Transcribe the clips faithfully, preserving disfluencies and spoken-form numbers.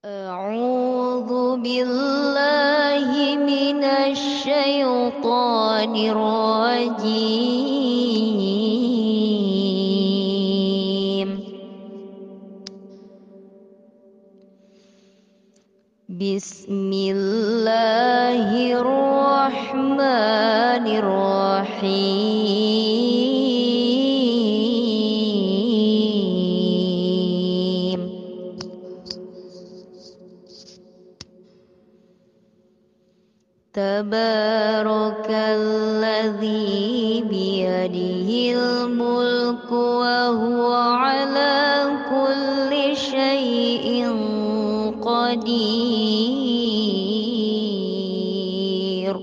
أعوذ بالله من الشيطان الرجيم. بسم الله الرحمن الرحيم. تبارك الذي بيده الملك وهو على كل شيء قدير.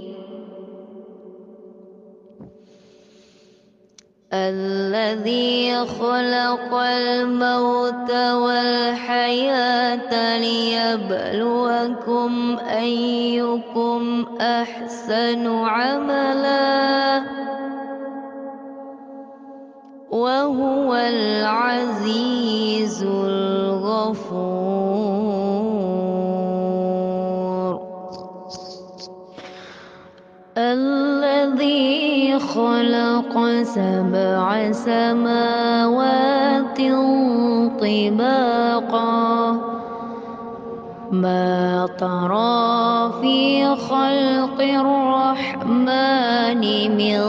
الذي خلق الموت والحياة ليبلوكم أيكم أحسن عملا وهو العزيز الغفور. الذي خلق سبع سماوات طباقا ما ترى في خلق الرحمن من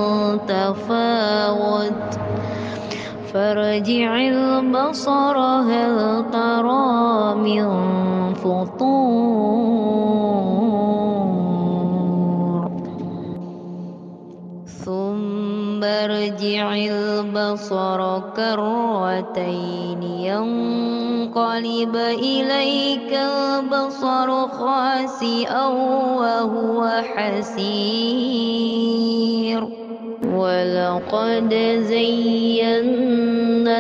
تفاوت فارجع البصر هل ترى من فطور ثم ارجع البصر كرتين ينقلب إليك البصر خاسئا وهو حسير. ولقد زينا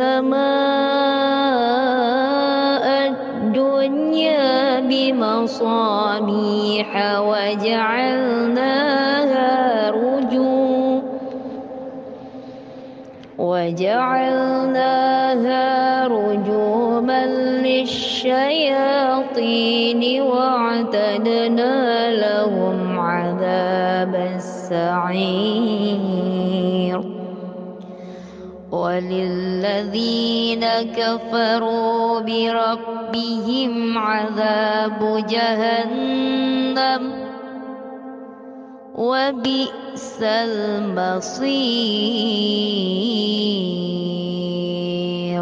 السماء الدنيا بمصابيح وجعلناها رجوما وجعلناها رجوما للشياطين واعتدنا لهم عذاب السعير. وللذين كفروا بربهم عذاب جهنم وبئس المصير.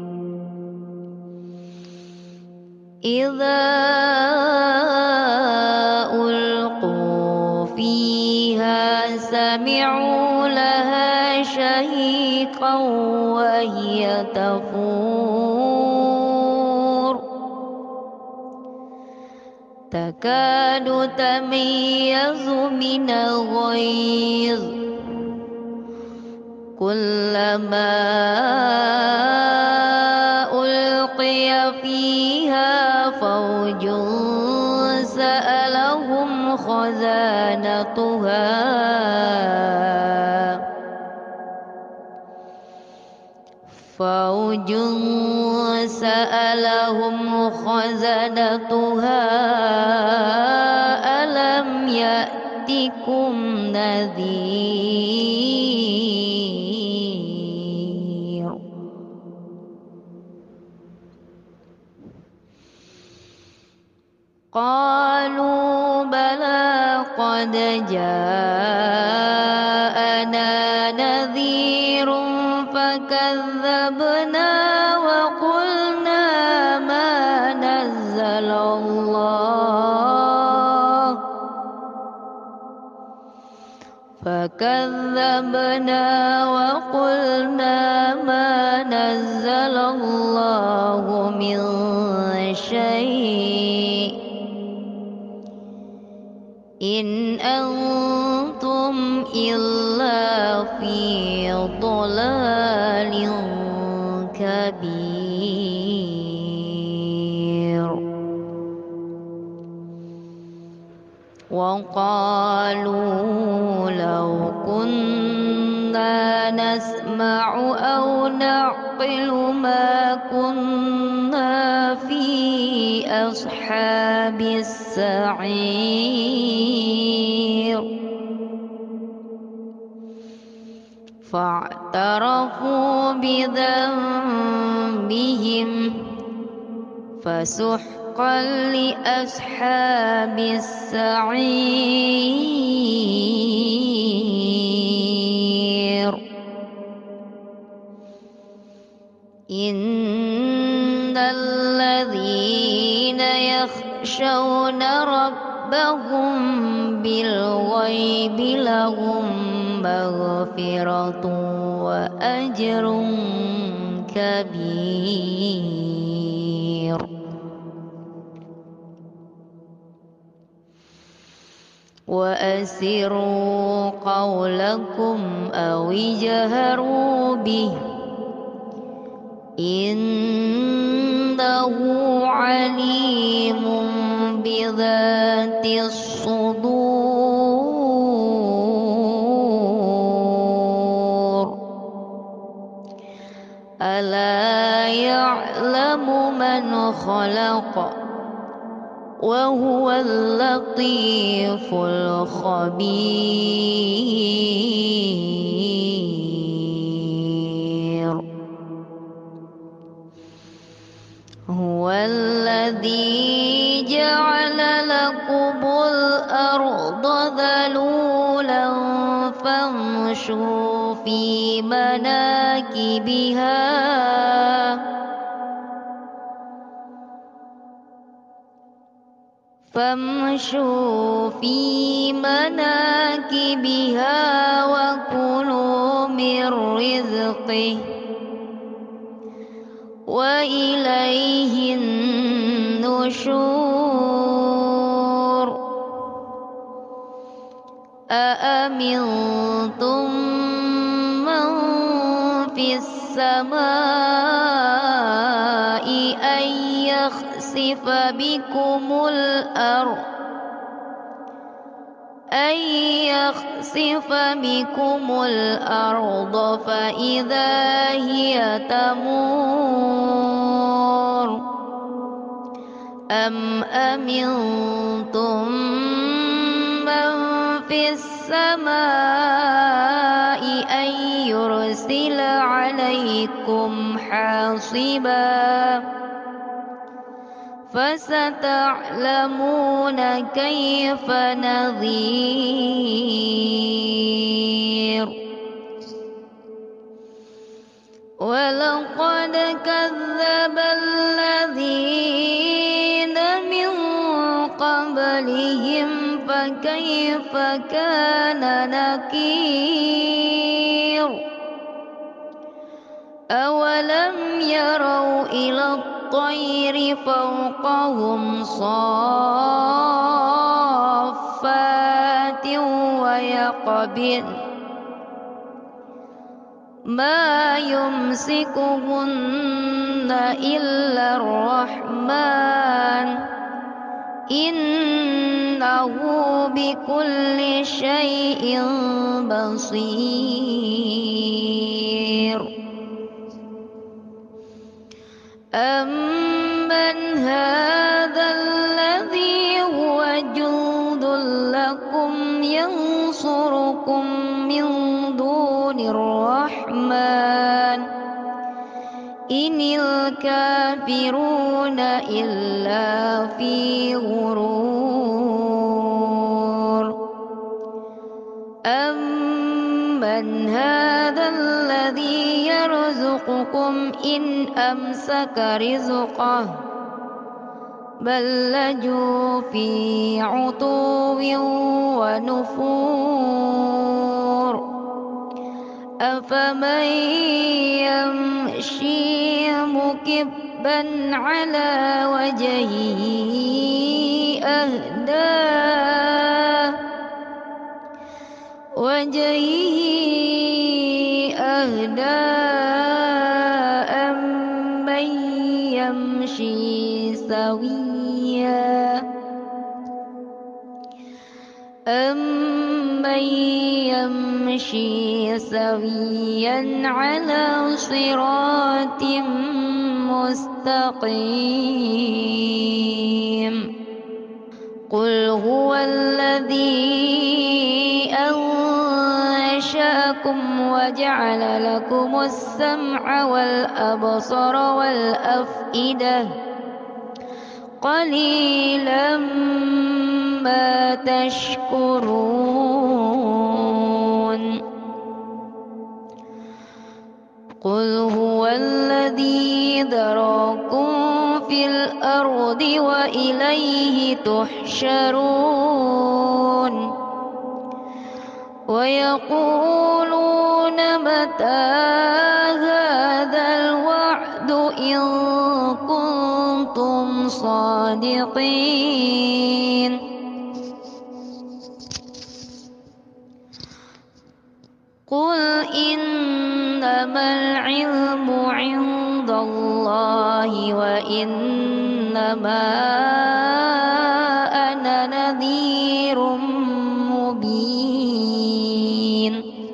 إذا ألقوا فيها سمعوا لها شهيقا وهي تفور تكاد تميز من الغيظ كلما ألقي فيها فوج سألهم خزانتها فوج سألهم خزنتها ألم يأتكم نذير. قالوا بلى قد جاءنا نذير فكذبنا وقلنا ما نزل الله فكذبنا وقلنا ما نزل الله من شيء إن أنتم إلا في ضلال كبير. وقالوا لو كنا نسمع أو نعقل ما كنا في لأصحاب السعير فاعترفوا بذنبهم فسحقا لأصحاب السعير إن الذين يخشون ربهم بالغيب لهم مغفرة وأجر كبير وأسروا قولكم أو اجهروا به إنه عليم بذات الصدور ألا يعلم من خلق وهو اللطيف الخبير هو الذي جعل لكم الأرض ذلولا فامشوا في مناكبها فامشوا في مناكبها وكلوا من رزقه وإليه النشور أأمنتم من في السماء أن يخسف بكم الأرض أن يخسف بكم الأرض فإذا هي تمور أم أمنتم من في السماء أن يرسل عليكم حاصبا فستعلمون كيف نذير ولقد كذب الذين من قبلهم فكيف كان نكير أولم يروا إلى الطير فوقهم صافات ويقبضن ما يمسكهن إلا الرحمن إنه بكل شيء بصير أمن هذا الذي هو جند لكم ينصركم من دون الرحمن إن الكافرون إلا في غرور أمن هذا الذي يرزقكم إن أمسك رزقه بل لجوا في عتو ونفور أفمن يمشي مكبا على وجهه أهدى وجهه أهدى أمن يمشي سويا أمن يمشي سويا على صراط مستقيم قل هو الذي أنشأكم وجعل لكم السمع والأبصار والأفئدة قليلا ما تشكرون قل هو الذي ذراكم في الأرض وإليه تحشرون ويقولون متى هذا الوعد إن كنتم صادقين قل إنما العلم عند الله وإنما أنا نذير مبين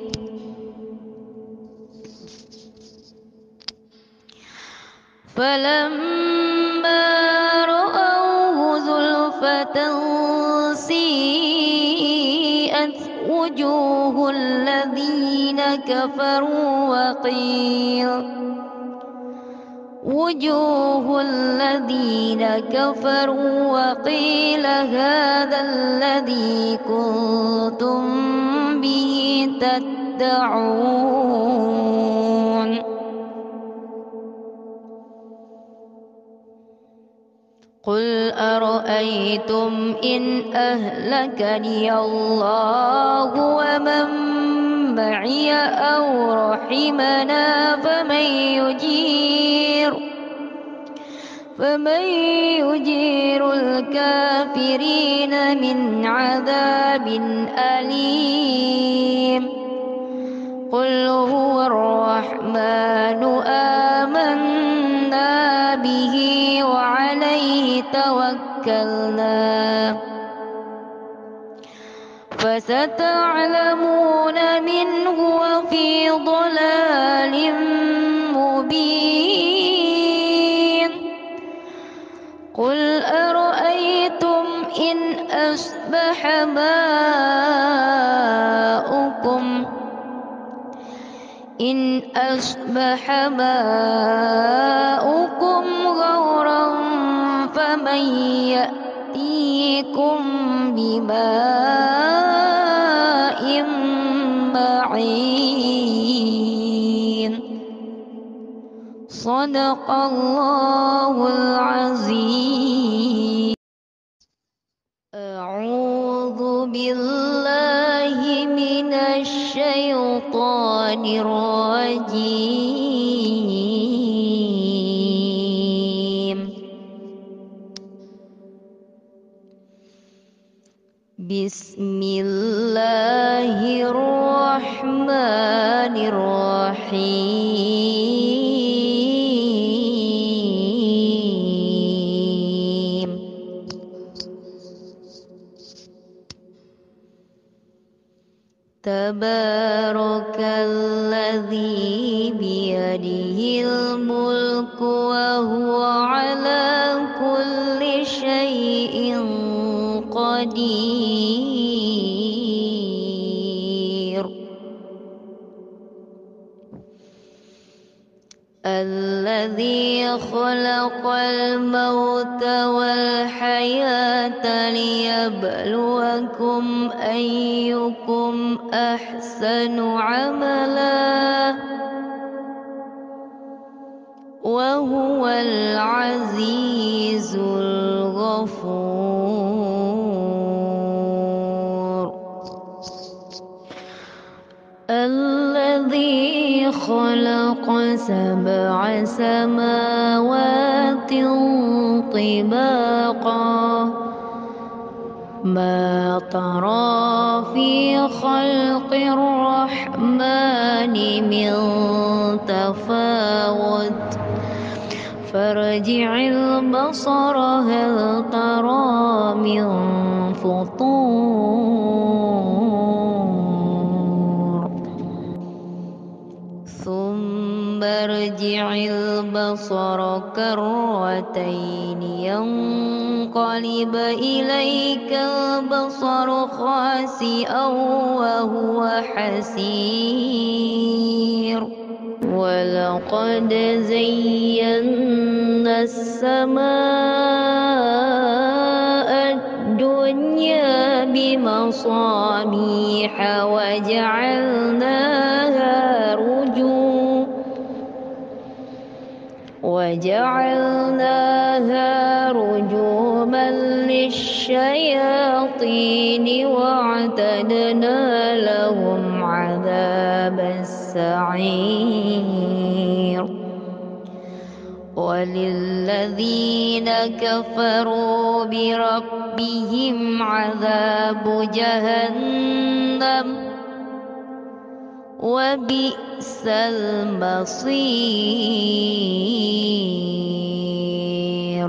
فلما رأوه زلفة سيئت وجوه الذين كفروا وقيل وجوه الذين كفروا وقيل هذا الذي كنتم به تدعون قل أرأيتم إن أهلكني الله ومن معي أو رحمنا فمن يجير فمن يجير الكافرين من عذاب أليم قل هو الرحمن آمنا به وعليه توكلنا فستعلمون من هو في ضلال مبين قل أرأيتم إن أصبح ماؤكم إن أصبح ماؤكم غورا فمن يأتيكم بماء معين صدق الله العظيم أعوذ بالله من الشيطان الرجيم بسم الله الرحمن الرحيم تبارك الذي بيده الملك وهو على كل شيء قدير الذي خلق الموت والحياة ليبلوكم أيكم أحسن عملا وهو العزيز الغفور الذي خلق سبع سماوات طباقا ما ترى في خلق الرحمن من تفاوت فارجع البصر هل ترى من فطور ثم ارجع البصر كرتين ينقلب ينقلب إليك البصر خاسئا وهو حسير ولقد زينا السماء الدنيا بمصابيح وجعلناها رجوما وجعلناها رجوما للشياطين وأعتدنا لهم عذاب السعير وللذين كفروا بربهم عذاب جهنم وبئس المصير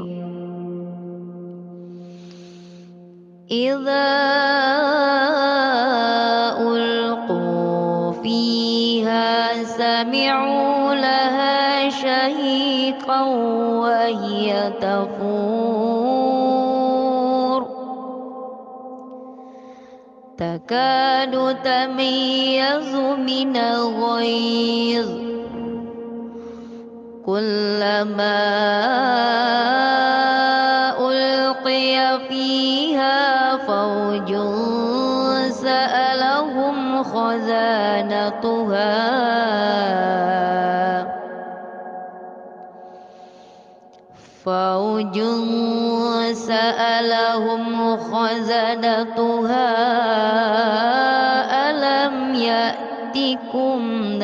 إذا ألقوا فيها سمعوا لها شهيقا وهي تفور تكاد تميز من الغيظ كلما ألقي فيها فوج سألهم خزانتها فوج سألهم خزنتها ألم يأتكم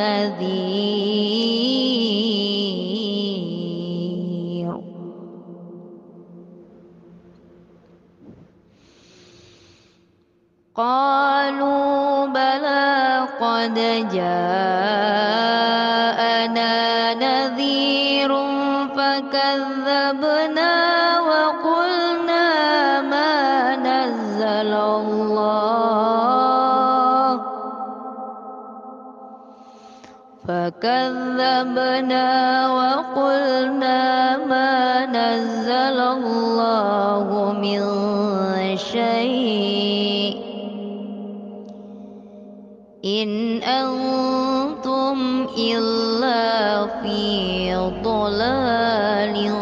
نذير قالوا بلى قد جاءنا نذير فكذبنا وقلنا ما نزل الله فكذبنا وقلنا ما نزل الله من شيء إن أنتم إلا في ضلال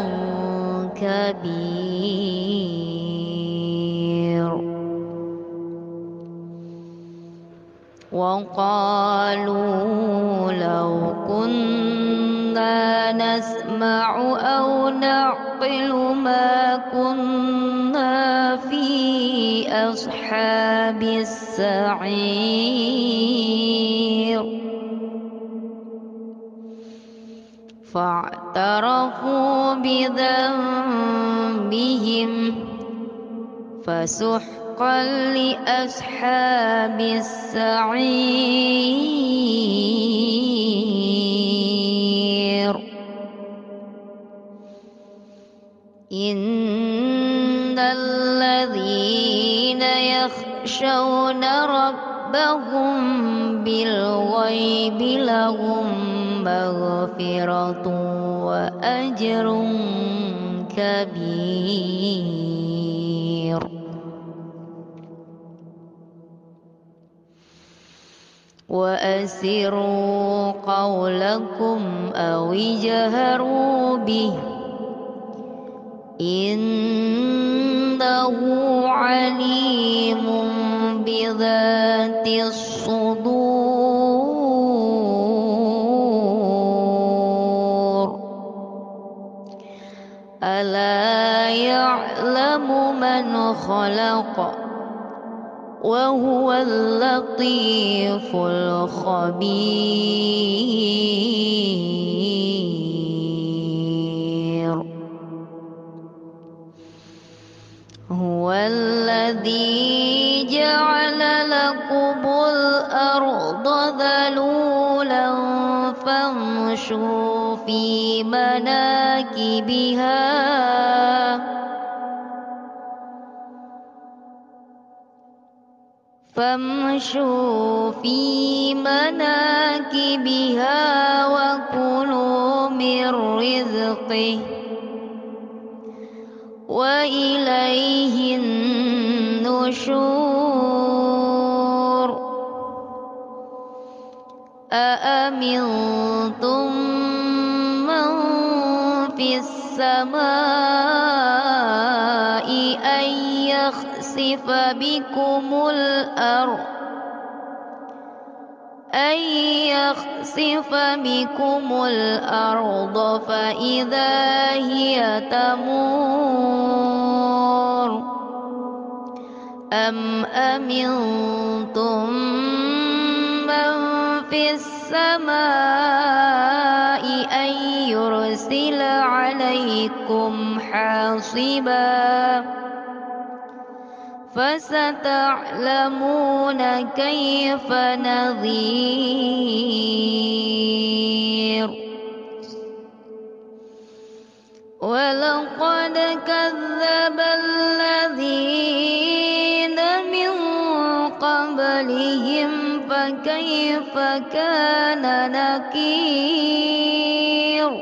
كبير وقالوا لو كنا نسمع أو نعقل ما كنا في أصحاب السعير فاعترفوا بذنبهم فسحقا لأصحاب السعير إن الذين يخشون ربهم بالغيب لهم مغفرة وأجر كبير وأسروا قولكم أو اجهروا به إنه عليم بذات الصدور ألا يعلم من خلق وهو اللطيف الخبير هو الذي جعل لكم الأرض ذلولا فامشوا في مناكبها فامشوا في مناكبها وكلوا من رزقه وإليه النشور أأمنتم من في السماء أن يخسف بكم الأرض أن يخسف بكم الأرض فإذا هي تمور أم أمنتم من في السماء أن يرسل عليكم حاصبا فستعلمون كيف نذير ولقد كذب الذين من قبلهم فكيف كان نكير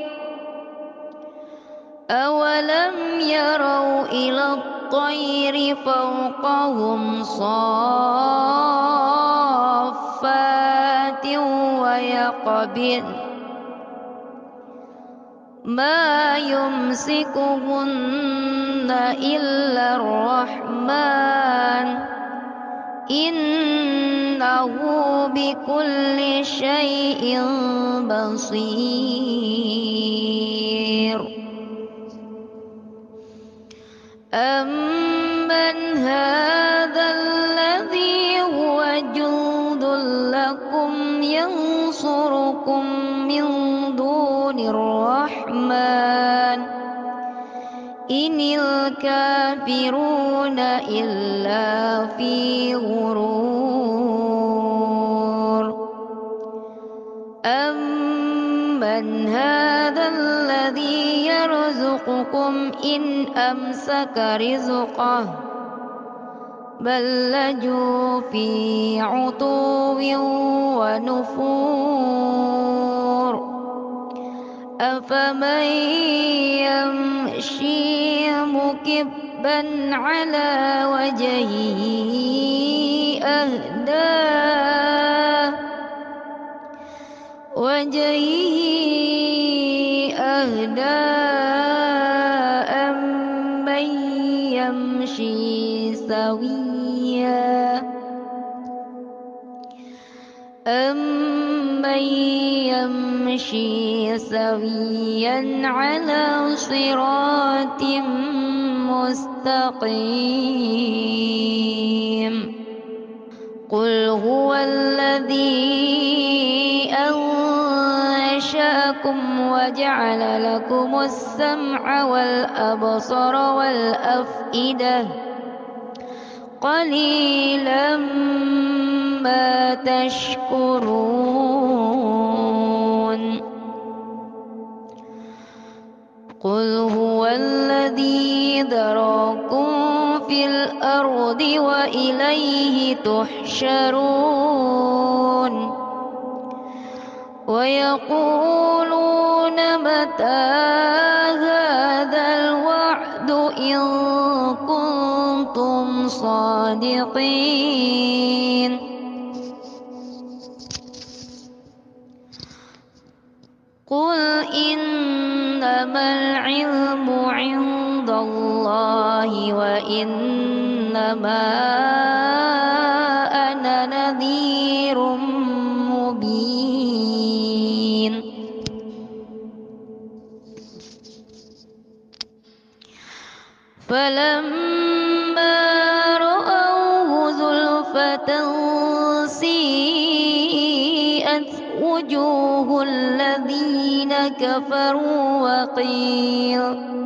أولم يروا إلى الطير فوقهم صافات ويقبضن ما يمسكهن إلا الرحمن إنه بكل شيء بصير أمن هذا الذي هو جند لكم ينصركم من دون الرحمن إن الكافرون إلا في غرور أمن هذا الذي يرزقكم إن أمسك رزقه بل لجوا في عتو ونفور أفمن يمشي مكبا على وجهه أهدى وجهه أهدى أمن يمشي سويا أمن يمشي سويا على صراط مستقيم قل هو الذي أنشأكم وجعل لكم السمع والأبصار والأفئدة قليلا ما تشكرون قل هو الذي ذراكم في الأرض وإليه تحشرون ويقولون متى هذا الوعد إن كنتم صادقين قل إنما العلم عند الله وإنما أنا نذير مبين فلما رأوه زلفة سيئت وجوه الذين كفروا وقيل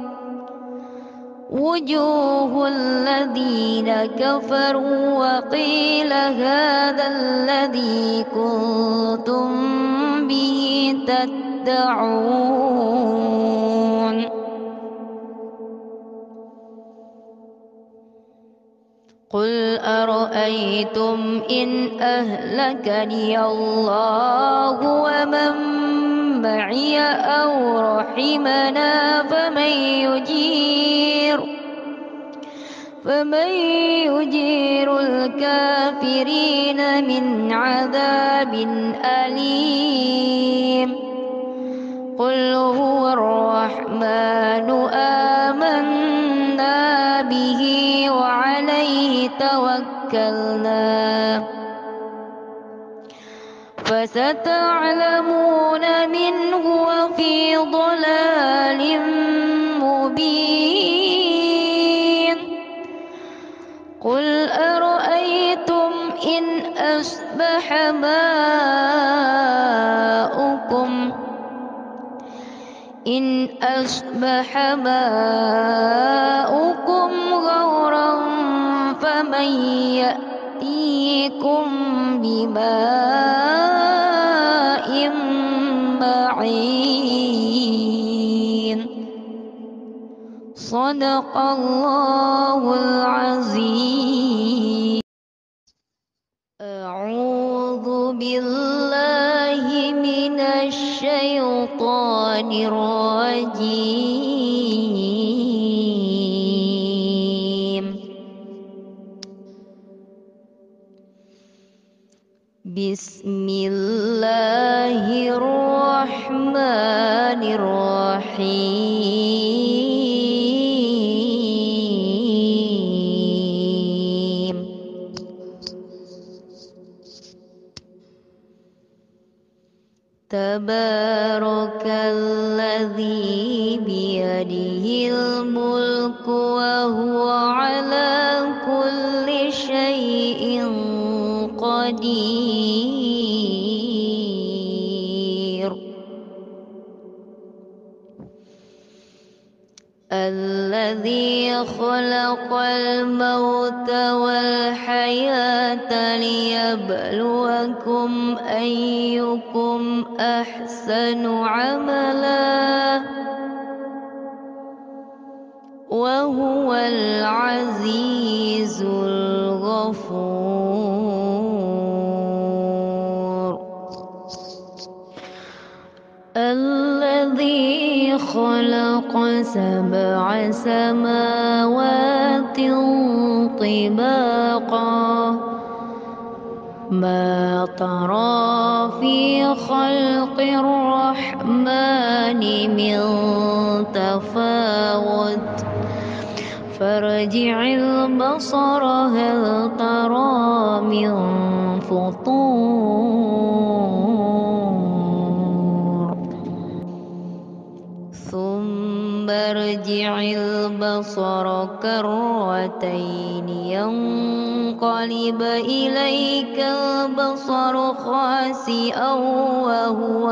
وجوه الذين كفروا وقيل هذا الذي كنتم به تدعون قل أرأيتم إن أهلكني الله ومن معي أو رحمنا فمن يجير فمن يجير الكافرين من عذاب أليم قل هو الرحمن آمنا به وعليه توكلنا فستعلمون من هو في ضلال مبين قل أرأيتم إن أصبح ماؤكم إن أصبح ماؤكم غورا فمن يأتيكم بماء معين صدق الله العظيم. أعوذ بالله من الشيطان الرجيم. بسم الله الرحمن الرحيم. تبارك الذي بيده الملك وهو على كل شيء قدير. الذي خلق الموت والحياة ليبلوكم أيكم أحسن عملا وهو العزيز الغفور. الذي خلق سبع سماوات طباقا ما ترى في خلق الرحمن من تفاوت فارجع البصر هل ترى من فطور ثم ارجع البصر كرتين ينقلب إليك البصر خاسئا وهو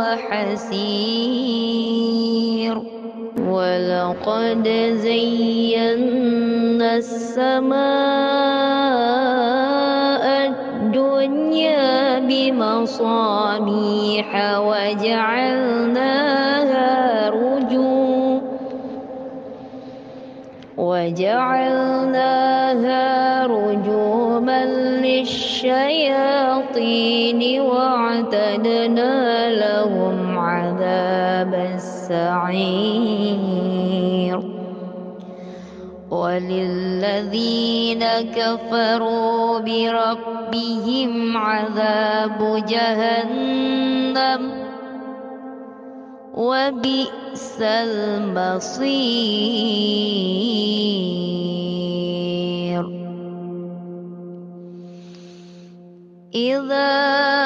حسير. ولقد زينا السماء الدنيا بمصابيح وجعلناها رجوما وجعلناها رجوما للشياطين واعتدنا لهم عذاب السعير. وللذين كفروا بربهم عذاب جهنم وبئس المصير. إذا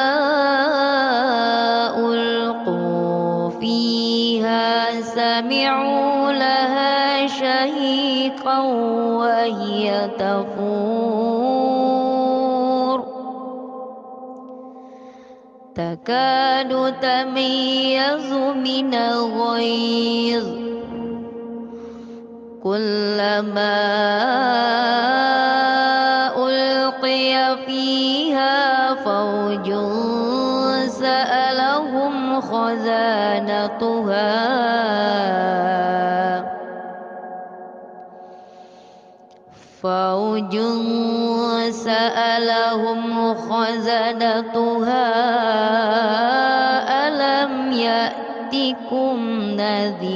ألقوا فيها سمعوا لها شهيقا وهي تفور تكاد تميز من الغيظ كلما ألقي فيها فوج سألهم خزانتها فوج سألهم خزنتها ألم يأتكم نذير.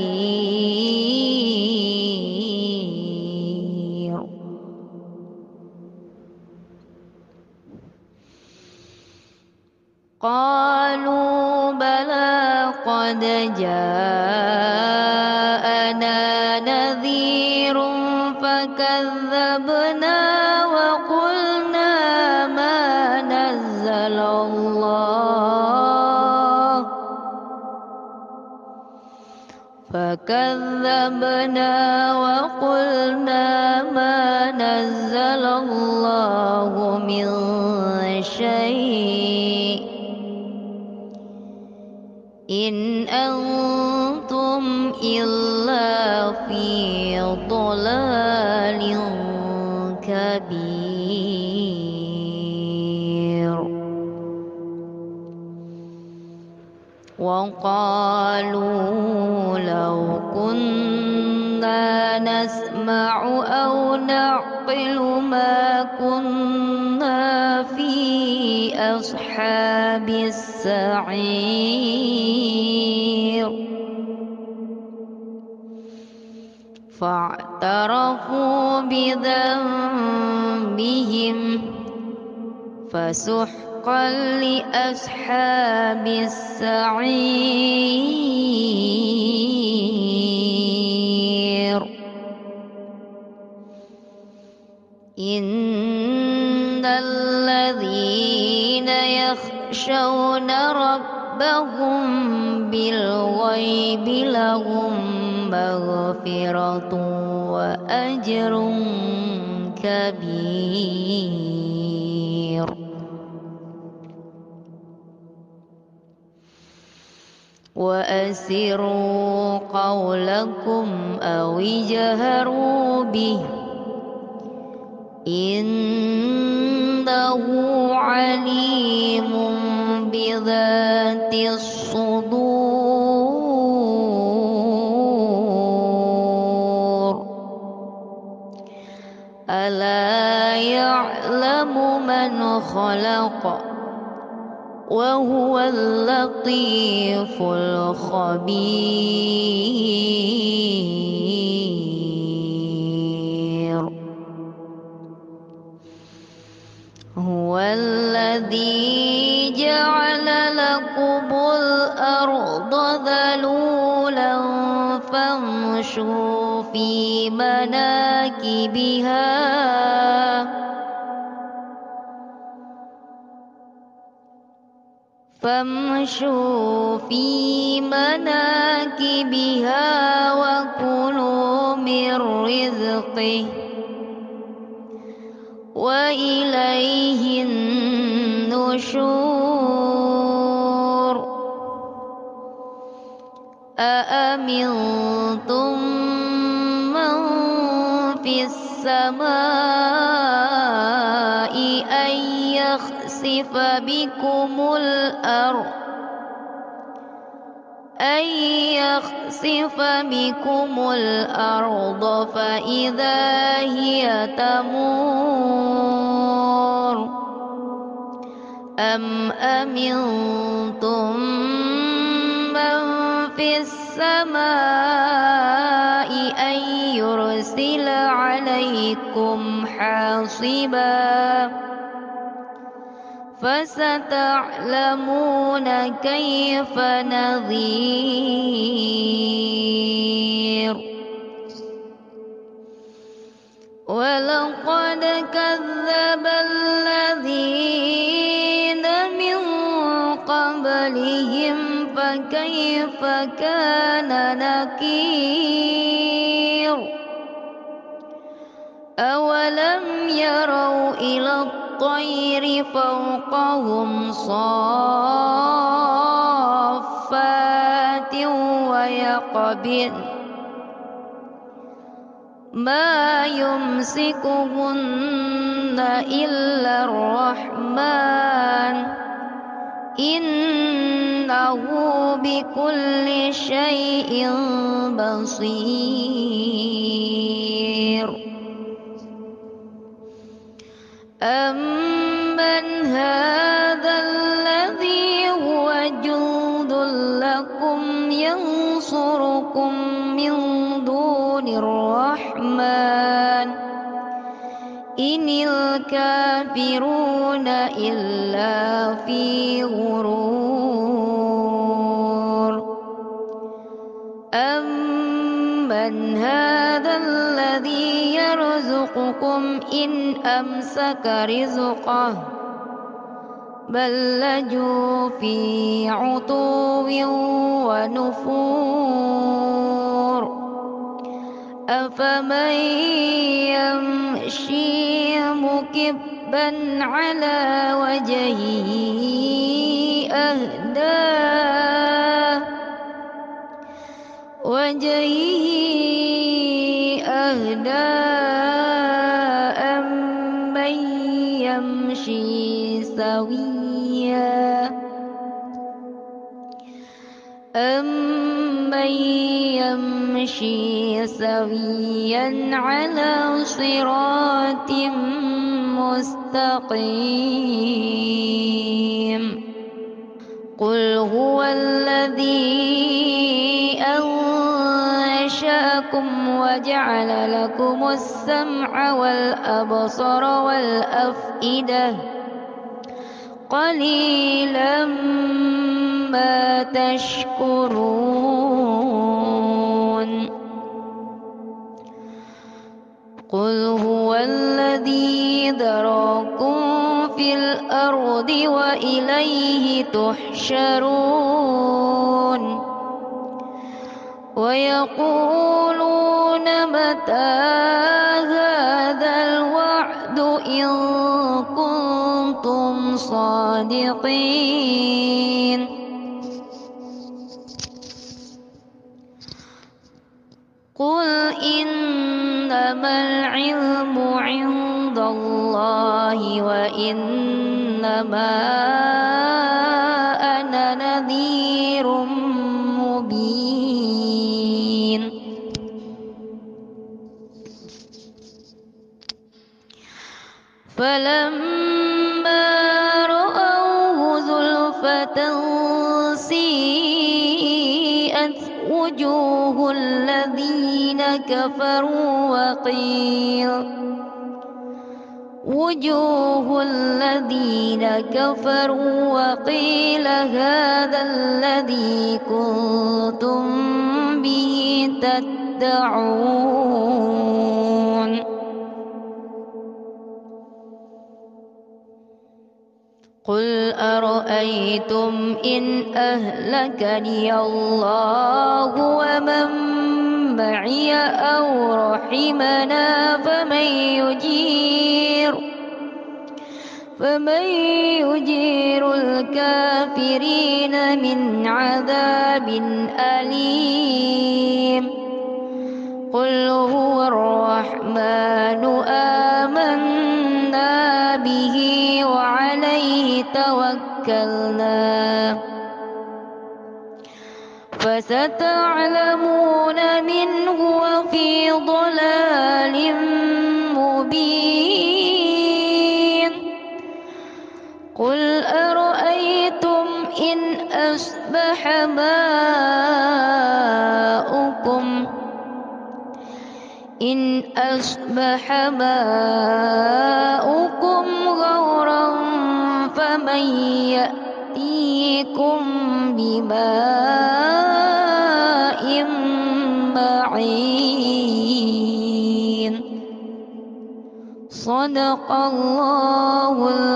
قالوا بلى قد جاءنا نذير فكذبنا وقلنا ما نزل الله فكذبنا وقلنا ما نزل الله من شيء إن أنتم إلا في ضلال كبير وقالوا لو كنا نسمع أو نعقل ما كنا في أصحاب السعير فاعترفوا بذنبهم فسحقا لأصحاب السعير إن الذين يخشون ربهم بالغيب لهم مغفرة وأجر كبير وأسروا قولكم أو اجهروا به إنه عليم بذات الصدور ألا يعلم من خلق وهو اللطيف الخبير هو الذي جعل لكم الأرض ذلولا فامشوا في مناكبها فامشوا في مناكبها وكلوا من رزقه وإليه النشور أأمنتم من في السماء أن يخسف بكم الأرض أن يخسف بكم الأرض فإذا هي تمور أم أمنتم من في السماء أن يرسل عليكم حاصبا فستعلمون كيف نذير ولقد كذب الذين من قبلهم فكيف كان نكير أولم يروا إلى الطير فوقهم صافات ويقبضن ما يمسكهن إلا الرحمن إنه بكل شيء بصير أمن هذا الذي هو جند لكم ينصركم من دون الرحمن إن الكافرون إلا في غرور. أمن هذا الذي يرزقكم إن أمسك رزقه بل لجوا في عتو ونفور. أفمن يمشي مكبا على وجهه أهدى وجهه أهدى أمن يمشي سويا أمن يمشي سويا على صراط مستقيم. قل هو الذي أنشأكم وجعل لكم السمع والأبصار والأفئدة قليلا ما تشكرون. قل هو الذي ذراكم في الأرض وإليه تحشرون. ويقولون متى هذا الوعد إن كنتم صادقين. قل إنما العلم عند الله وإنما أنا نذير مبين. فلما رأوه زلفة سيئت وجوه الذين كفروا وقيل وجوه الذين كفروا وقيل هذا الذي كنتم به تدعون. قل أرأيتم إن أهلكني الله ومن معي أو رحمنا فمن يجير فمن يجير الكافرين من عذاب أليم. قل هو الرحمن آمنا به وعليه توكلنا فستعلمون من هو في ضلال مبين. قل أرأيتم إن أصبح ماؤكم إن أصبح ماؤكم غورا فمن يأتيكم بماء معين. صدق الله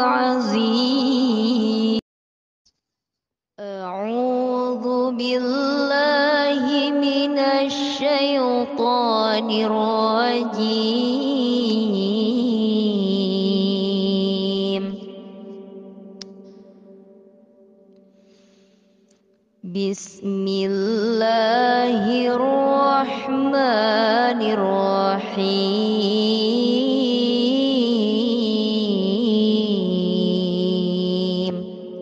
العظيم. أعوذ بالله من الشيطان الرجيم. بسم الله الرحمن الرحيم.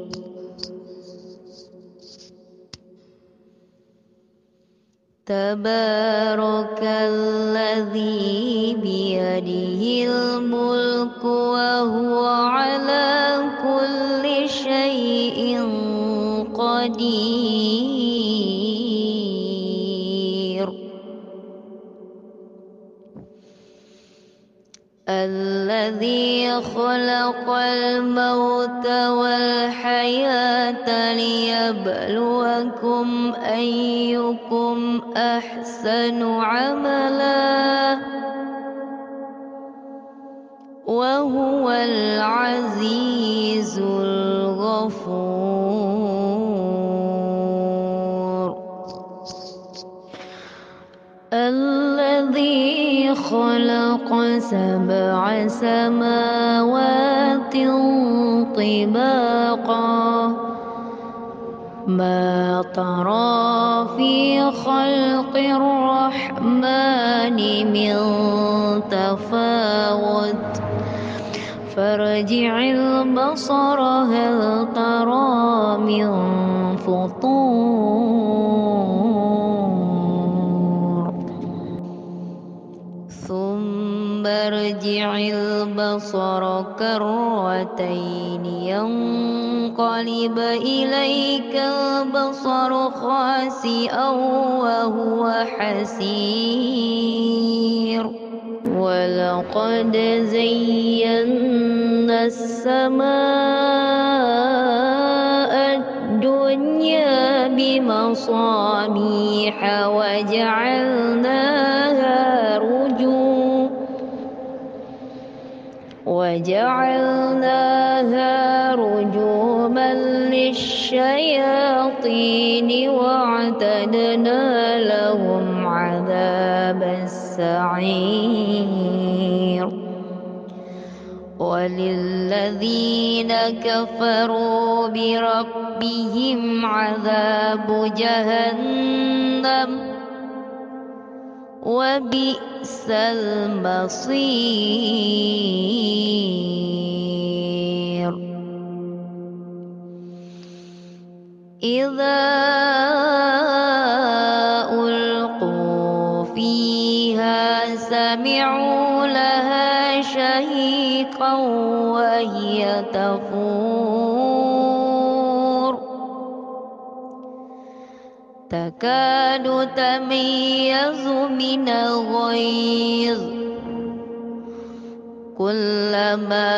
تبارك الذي بيده الملك وهو على كل شيء قدير. الذي خلق الموت والحياة ليبلوكم أيكم أحسن عملا وهو العزيز الغفور. الذي خلق سبع سماوات طباقا ما ترى في خلق الرحمن من تفاوت فارجع البصر هل ترى من فطور ثم ارجع البصر كرتين ينقلب إليك البصر خاسئا وهو حسير ولقد زينا السماء الدنيا بمصابيح وجعلناها رجوما وجعلناها رجوما للشياطين واعتدنا لهم عذاب السعير وللذين كفروا بربهم عذاب جهنم وبئس المصير. إذا ألقوا فيها سمعوا لها شهيقا وهي تفور تكاد تميز من الغيظ كلما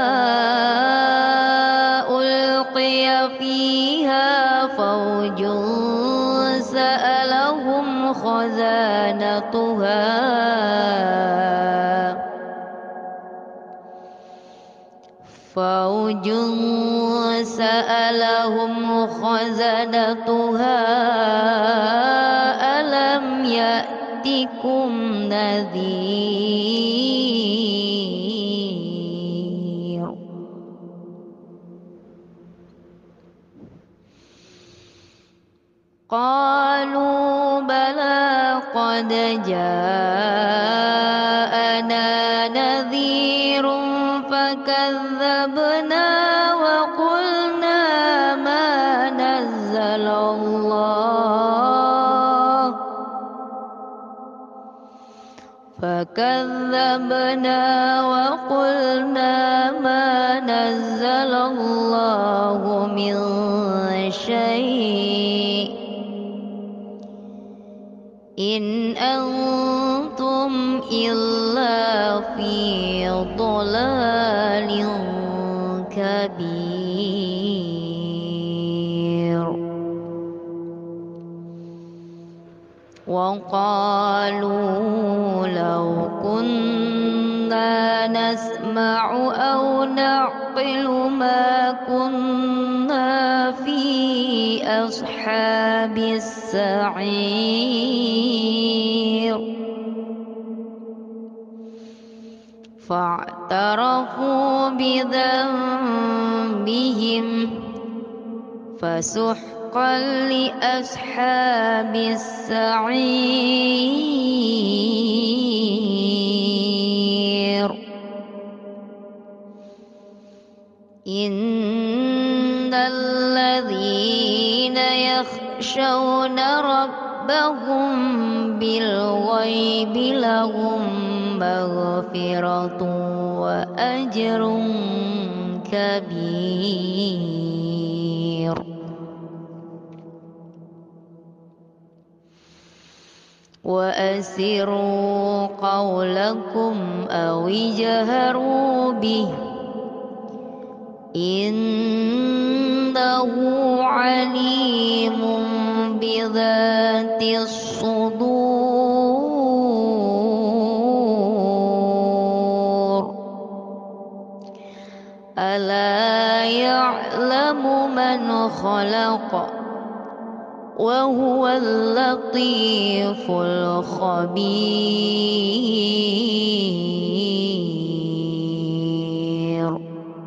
ألقي فيها فوج سألهم خزانتها فوج سألهم خزنتها ألم يأتكم نذير قالوا بلى قد جاءنا نذير فكذبنا وقلنا ما نزل الله فكذبنا وقلنا ما نزل الله من شيء إن أنتم إلا في ضلال كبير وقالوا لو كنا نسمع أو نعقل ما كنا في أصحاب السعير فاعترفوا بذنبهم فسحقا لأصحاب السعير إن الذين يخشون ربهم بالغيب لهم مغفرة وأجر كبير وأسروا قولكم أو اجهروا به إنه عليم بذات الصدور ألا يعلم من خلق وهو اللطيف الخبير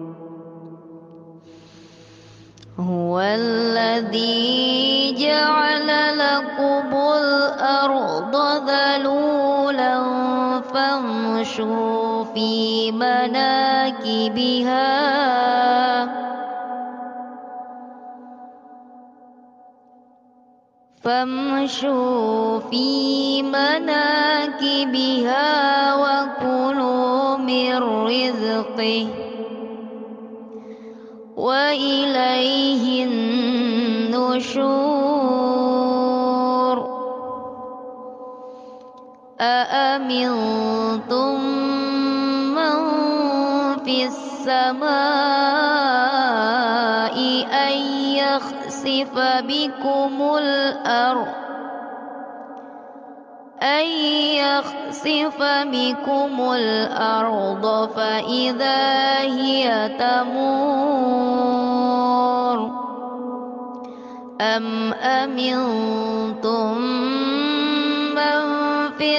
هو الذي جعل لكم الأرض ذلولا فامشوا في مناكبها فامشوا في مناكبها وكلوا من رزقه وإليه النشور أأمنتم من في السماء أن يخسف بكم الأرض أن يخسف بكم الأرض فإذا هي تمور أم أمنتم من في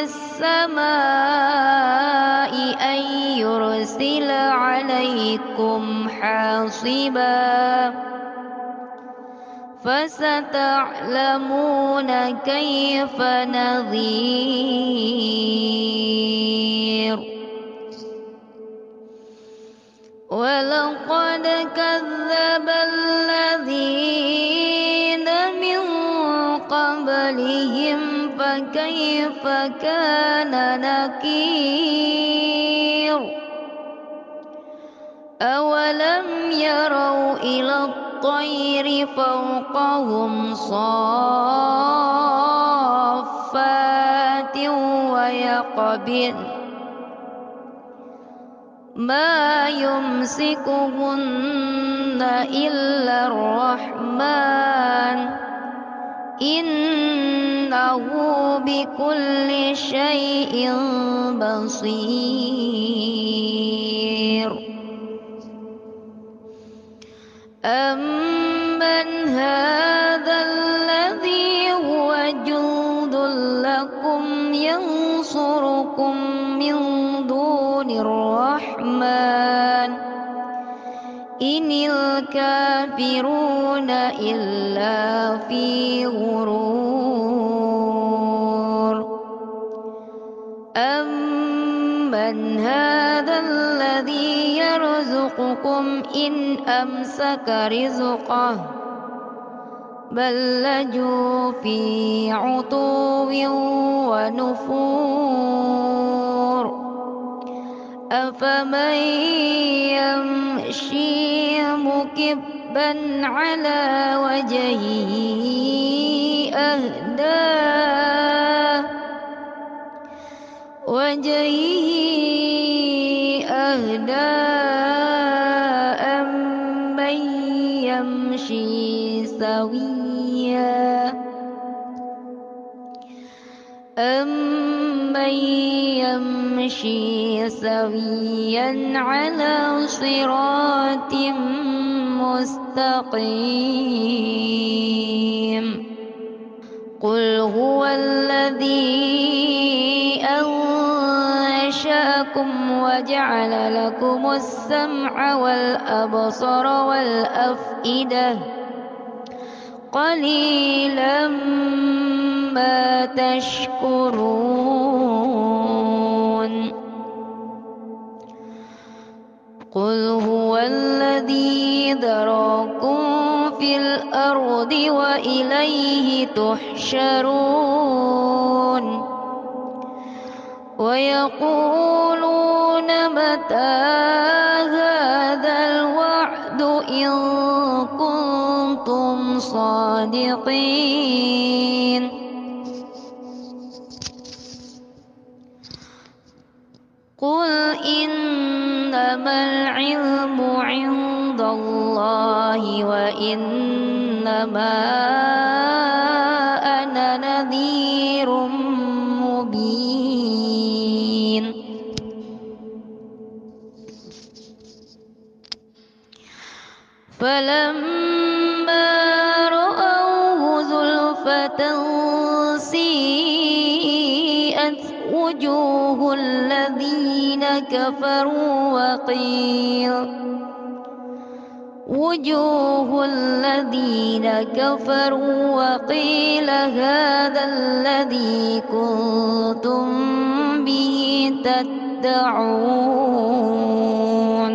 السماء أن يرسل عليكم حاصبا فستعلمون كيف نذير ولقد كذب الذين من قبلهم فكيف كان نكير أولم يروا إلى الطير فوقهم صافات ويقبضن ما يمسكهن إلا الرحمن إنه بكل شيء بصير أمن هذا الذي هو جند لكم ينصركم من دون الرحمن إن الكافرون إلا في غرور أمن هذا الذي يرزقكم إن أمسك رزقه بل لجوا في عتو ونفور أفمن يمشي مكبا على وجهه أهدى وجهه أهدى أمن يمشي سويا أمن يمشي سويا على صراط مستقيم قل هو الذي أنشأكم وجعل لكم السمع والأبصار والأفئدة قليلا ما تشكرون قل هو الذي ذراكم في الأرض وإليه تحشرون ويقولون متى هذا الوعد إن كنتم صادقين إنما العلم عند الله وإنما أنا نذير مبين. فلما رأوه زلفة سيئت وجوه الذين كفروا وقيل وجوه الذين كفروا وقيل هذا الذي كنتم به تدعون.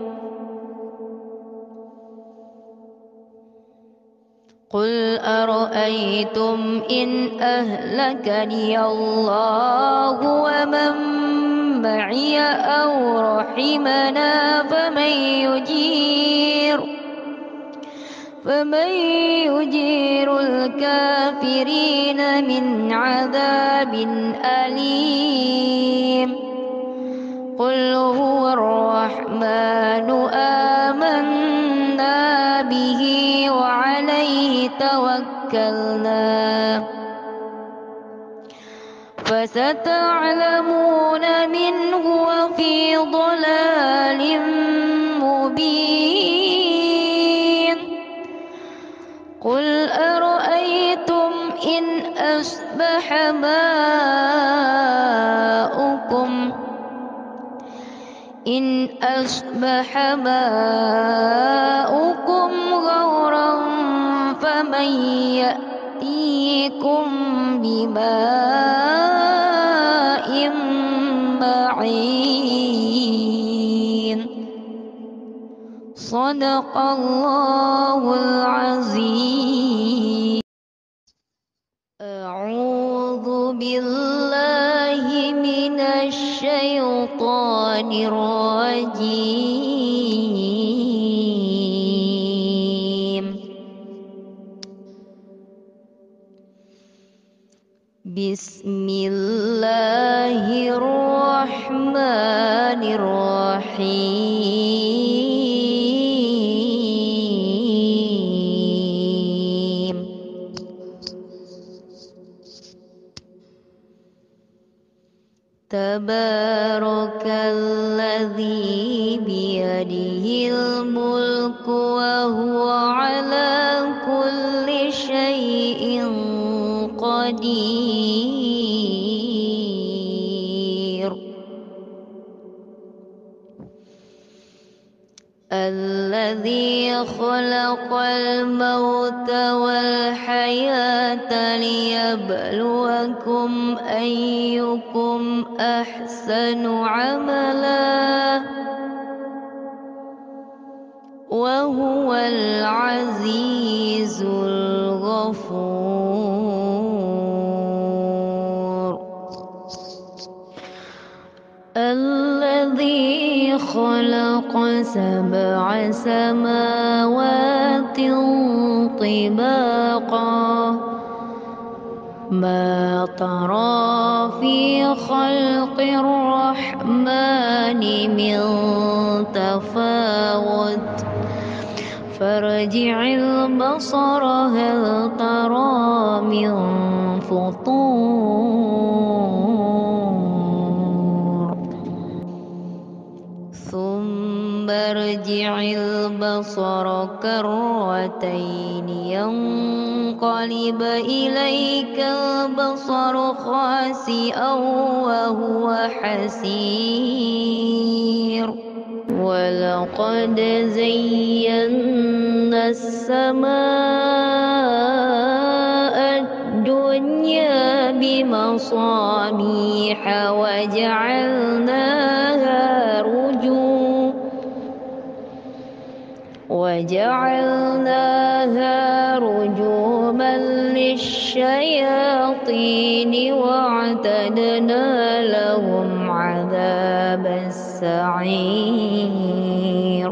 قل أرأيتم إن أهلكني الله ومن معي أو رحمنا فمن يجير فمن يجير الكافرين من عذاب أليم. قل هو الرحمن آمنا به وعليه توكلنا فستعلمون من هو في ضلال مبين. قل أرأيتم إن أصبح ماؤكم إن أصبح ماؤكم غورا فمن يأتيكم بماء معين. صدق الله العظيم. أعوذ بالله من الشيطان الرجيم. بسم الله الرحمن الرحيم. تبارك الذي بيده الملك وهو على كل شيء قدير. الذي خلق الموت والحياة ليبلوكم أيكم أحسن عملا وهو العزيز الغفور. الذي خلق سبع سماوات طباقا ما ترى في خلق الرحمن من تفاوت فارجع البصر هل ترى من فطور ثم ارجع البصر كرتين ينقلب إليك البصر خاسئا وهو حسير. ولقد زينا السماء الدنيا بمصابيح وجعلناها رجوما وجعلناها رجوما للشياطين واعتدنا لهم عذاب السعير.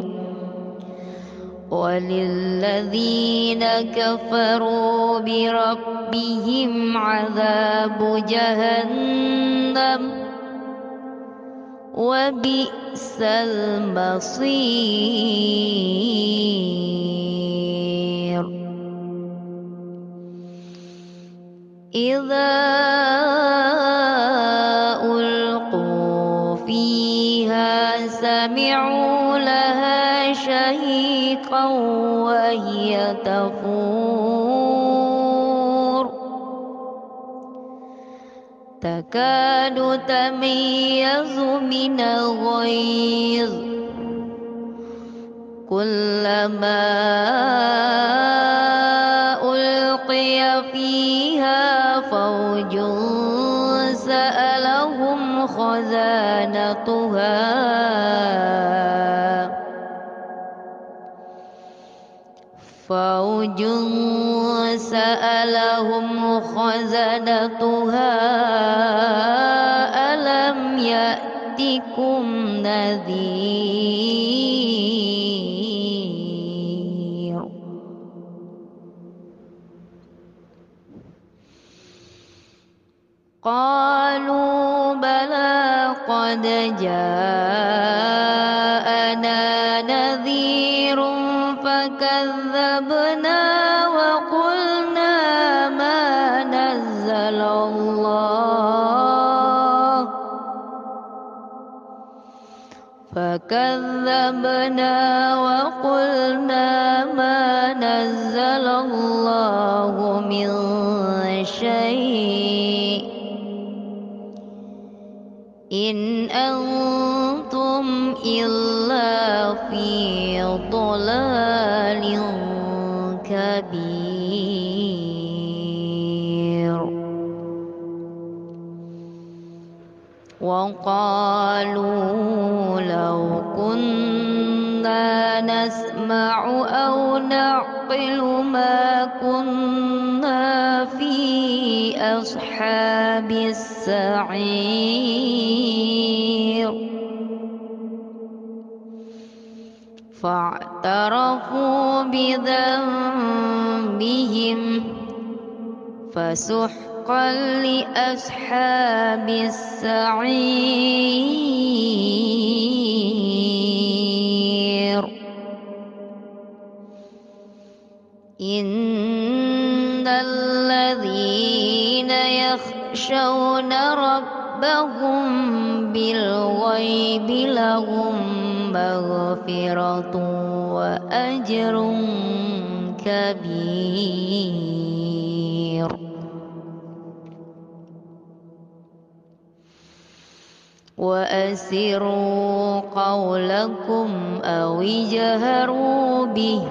وللذين كفروا بربهم عذاب جهنم وبئس المصير إذا ألقوا فيها سمعوا لها شهيقا وهي تفور تكاد تميز من الغيظ كلما ألقي فيها فوج سألهم خزانتها فوج سألهم خزنتها ألم يأتكم نذير قالوا بلى قد جاءنا نذير فكذبنا وقلنا ما نزل الله فكذبنا وقلنا ما نزل الله من شيء إن أنتم إلا في ضلال كبير وقالوا لو كنا نسمع أو نعقل ما كنا في أصحاب السعير فاعترفوا بذنبهم فسحقا لأصحاب السعير إن الذين يخشون ربهم بالغيب لهم مغفرة وأجر كبير وأسروا قولكم أو اجهروا به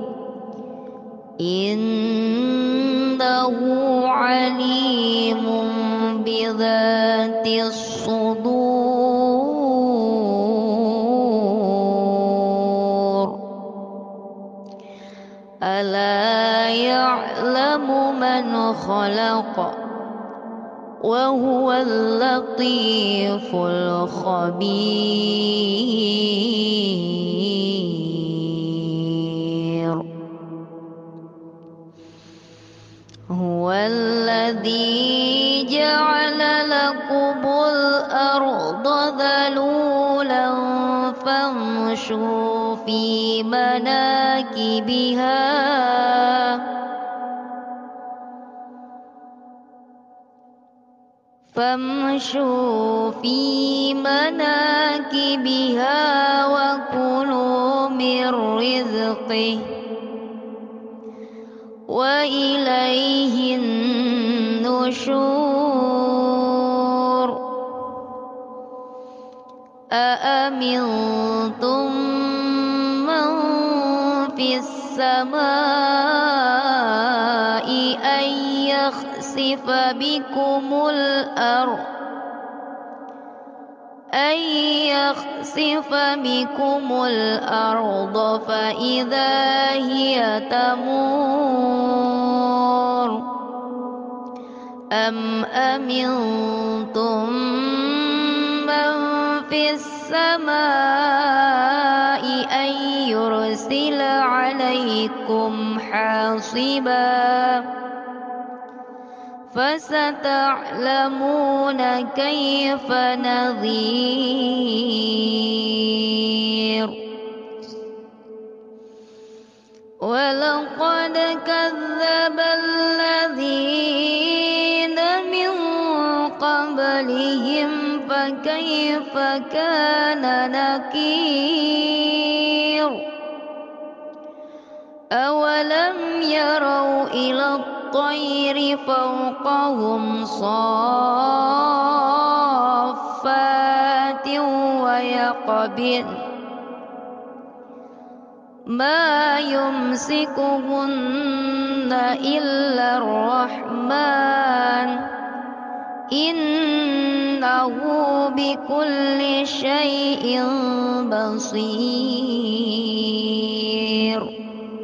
إنه عليم بذات الصدور ألا يعلم من خلق وهو اللطيف الخبير هو الذي جعل لكم الأرض ذلولا فامشوا في مناكبها فامشوا في مناكبها وكلوا من رزقه وإليه النشور أأمنتم من في السماء أن يخسف بكم الأرض أن يخسف بكم الأرض فإذا هي تمور أم أمنتم من في السماء أن يرسل عليكم حاصبا فستعلمون كيف نذير. ولقد كذب الذين من قبلهم فكيف كان نكير. أولم يروا إلى الطير فوقهم صافات ويقبضن ما يمسكهن إلا الرحمن إنه بكل شيء بصير.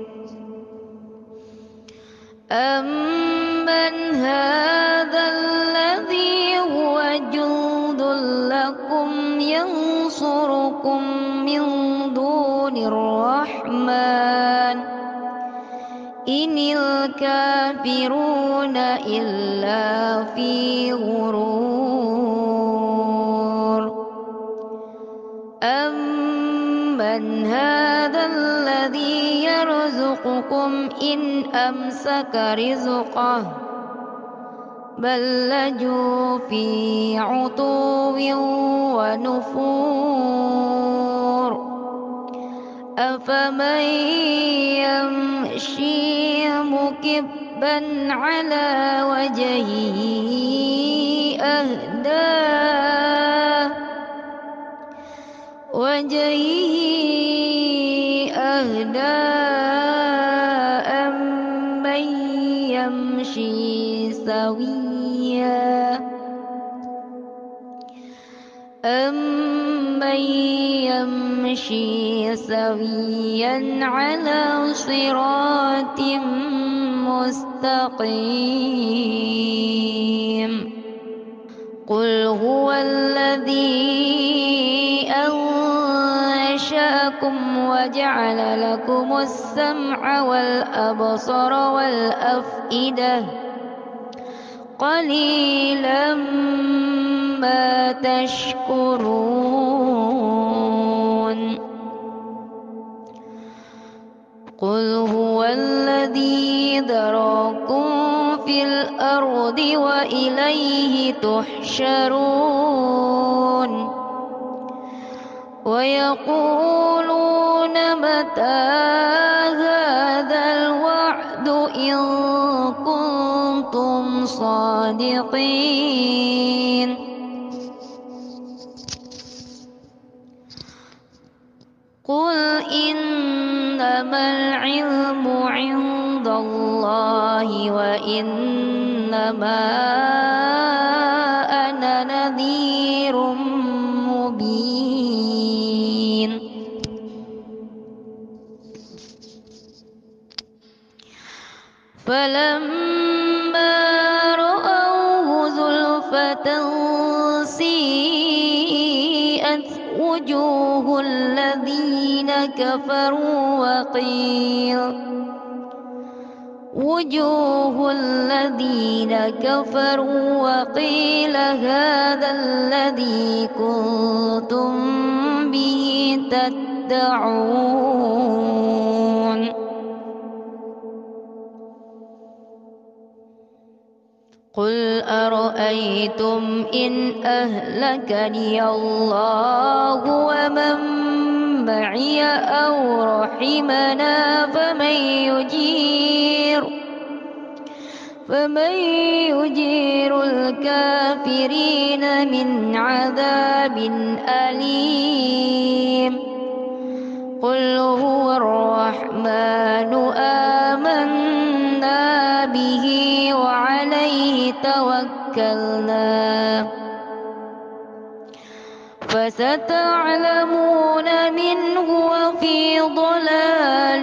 أمن هذا الذي هو جند لكم ينصركم من دون الرحمن إن الكافرون إلا في غرور. أمن هذا الذي يرزقكم إن أمسك رزقه بل لجوا في عتو ونفور. أفمن يمشي مكبا على وجهه أهدى وجهه أهدى أمن يمشي سويا أمن يمشي سويا على صراط مستقيم. قل هو الذي أنشأكم وجعل لكم السمع والأبصار والأفئدة قليلا ما تشكرون. قل هو الذي ذراكم في الأرض وإليه تحشرون. ويقولون متى هذا الوعد إن كنتم صادقين. قل إنما العلم عند الله وإنما أنا نذير مبين. فلما رأوه زلفة سيئت وجوه الذين كفروا وقيل وجوه الذين كفروا وقيل هذا الذي كنتم به تدعون. قل أرأيتم إن أهلكني الله ومن معي أو رحمنا فمن يجير فمن يجير الكافرين من عذاب أليم. قل هو الرحمن آمنا به وعليه توكلنا فستعلمون من هو في ضلال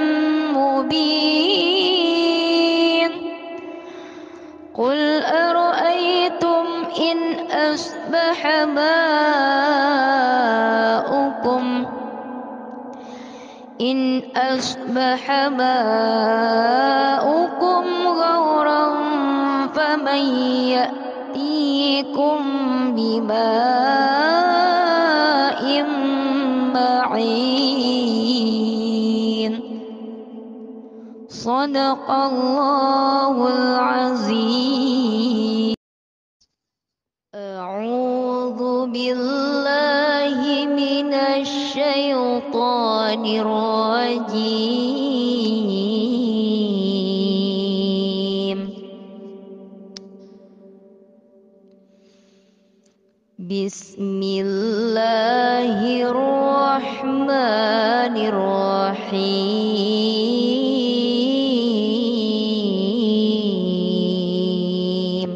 مبين. قل أرأيتم إن أصبح ماؤكم إن أصبح ماؤكم غورا فمن يأتيكم بماء معين. صدق الله العظيم. أعوذ بالله من الشيطان الرجيم. بسم الله الرحمن الرحيم.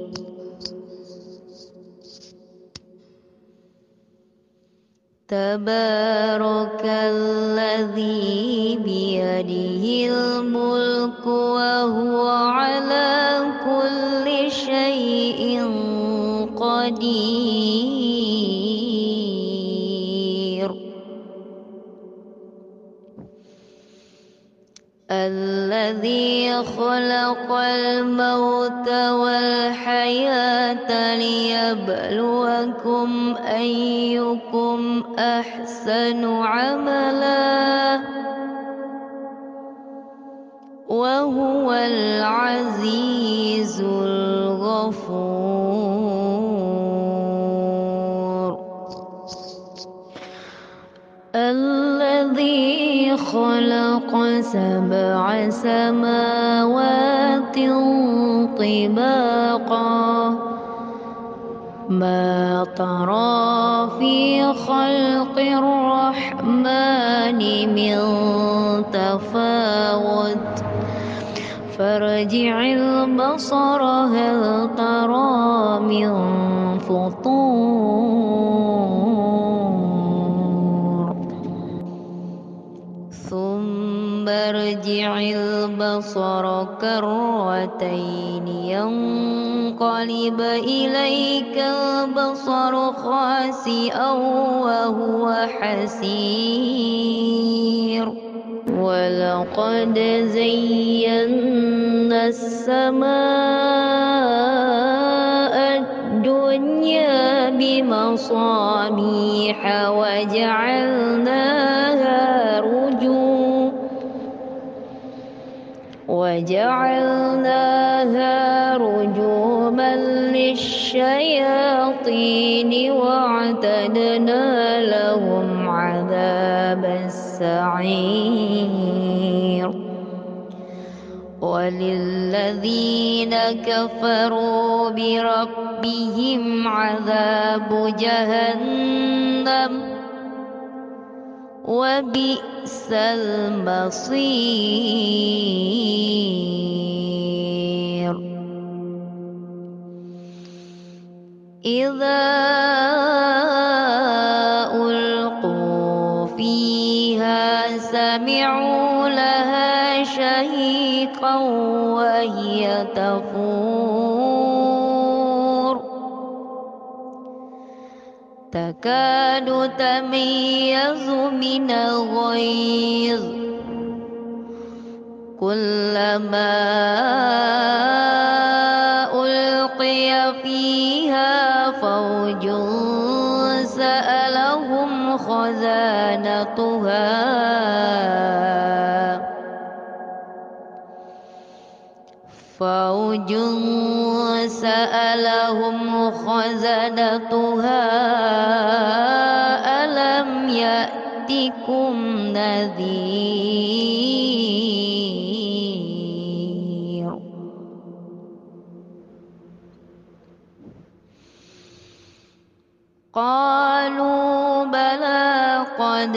تبارك الذي بيده الملك وهو على كل شيء قدير. الذي خلق الموت والحياة ليبلوكم أيكم أحسن عملا وهو العزيز الغفور. الذي خلق سبع سماوات طباقا ما ترى في خلق الرحمن من تفاوت فارجع البصر هل ترى من فطور ثم ارجع البصر كرتين ينقلب إليك البصر خاسئا وهو حسير. ولقد زينا السماء الدنيا بمصابيح وجعلناها رجوما وجعلناها رجوما للشياطين واعتدنا لهم عذاب السعير. وللذين كفروا بربهم عذاب جهنم وبئس المصير. إذا ألقوا فيها سمعوا لها شهيقا وهي تفور تكاد تميز من الغيظ كلما ألقي فيها فوج سألهم خزانتها فوج سألهم خزنتها ألم يأتكم نذير. قالوا بلى قد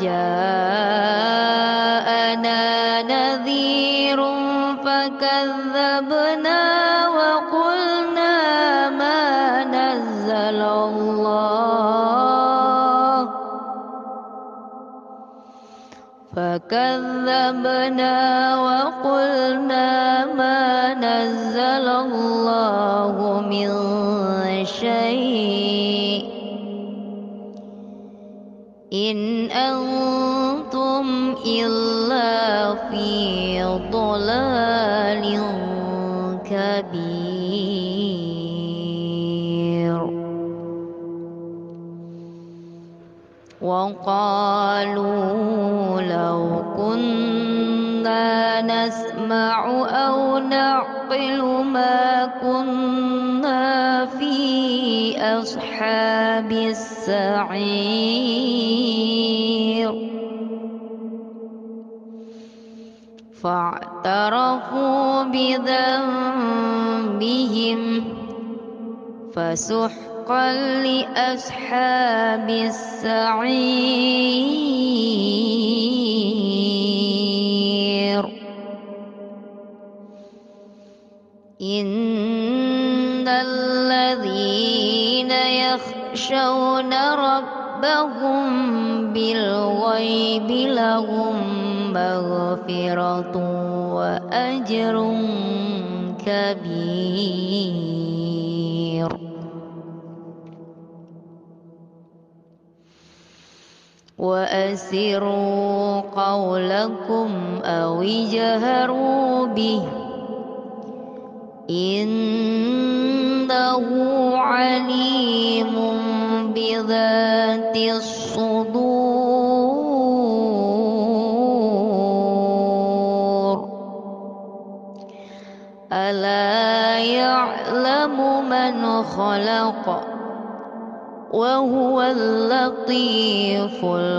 جاءنا نذير فكذبنا وقلنا ما نزل الله فكذبنا وقلنا ما نزل الله من شيء إن أنتم إلا في ضلال كبير. وقالوا لو كنا نسمع أو نعقل ما كنا في أصحاب السعير فاعترفوا بذنبهم فسحقا لأصحاب السعير إن الذين يخشون ربهم بالغيب لهم مغفرة وأجر كبير وأسروا قولكم أو اجهروا به إنه عليم بذات الصدور ألا يعلم من خلق وهو اللطيف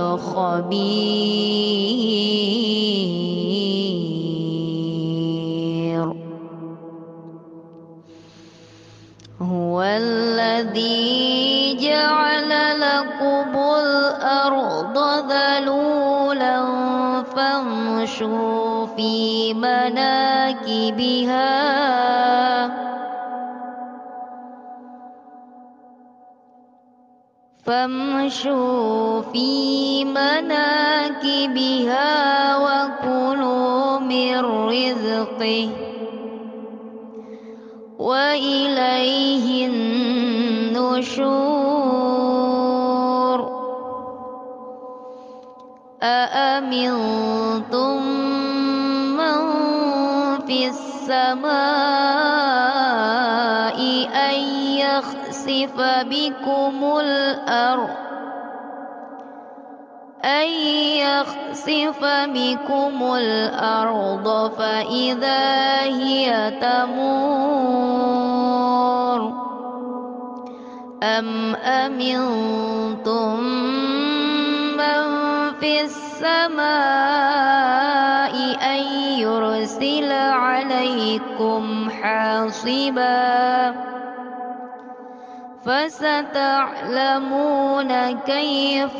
الخبير هو الذي جعل لكم الأرض ذلولا فامشوا في مناكبها فامشوا في مناكبها وكلوا من رزقه وإليه النشور أأمنتم من في السماء أن يخسف بكم الأرض أن يخسف بكم الأرض فإذا هي تمور أم أمنتم من في السماء أن يرسل عليكم حاصبا فستعلمون كيف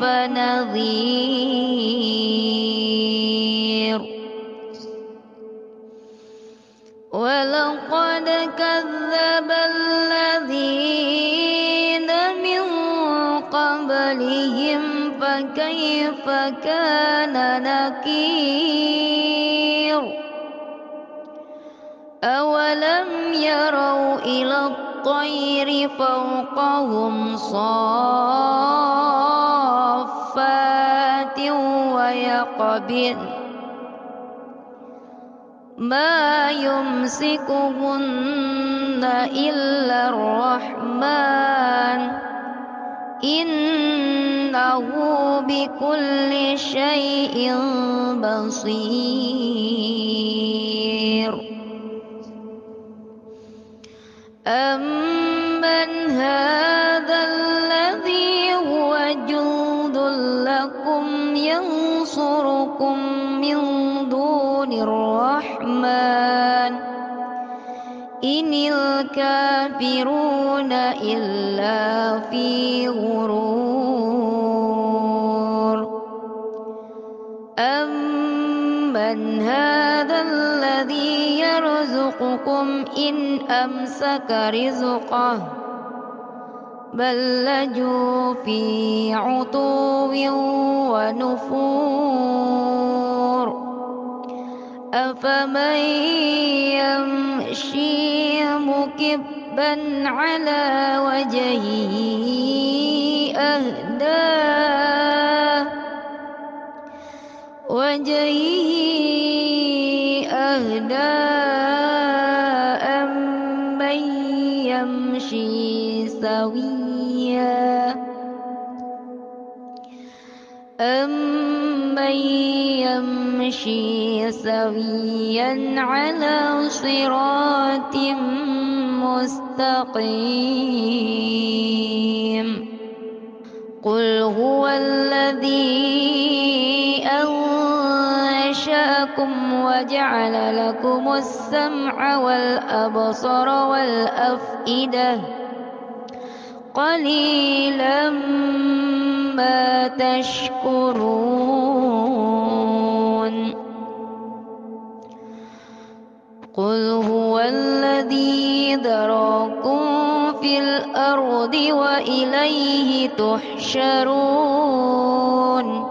نذير ولقد كذب الذين من قبلهم فكيف كان نكير أولم يروا إلى الطير فوقهم صافات ويقبضن ما يمسكهن إلا الرحمن إنه بكل شيء بصير أمن هذا الذي هو جند لكم ينصركم من دون الرحمن إن الكافرون إلا في غرور أمن هذا الذي يرزقكم إن أمسك رزقه بل لجوا في عتو ونفور أفمن يمشي مكبا على وجهه أهدى وجهه أهدى أمن يمشي سويا من يمشي سويا على صراط مستقيم قل هو الذي أنشأكم وجعل لكم السمع والأبصار والأفئدة قليلا ما تشكرون قل هو الذي ذراكم في الأرض وإليه تحشرون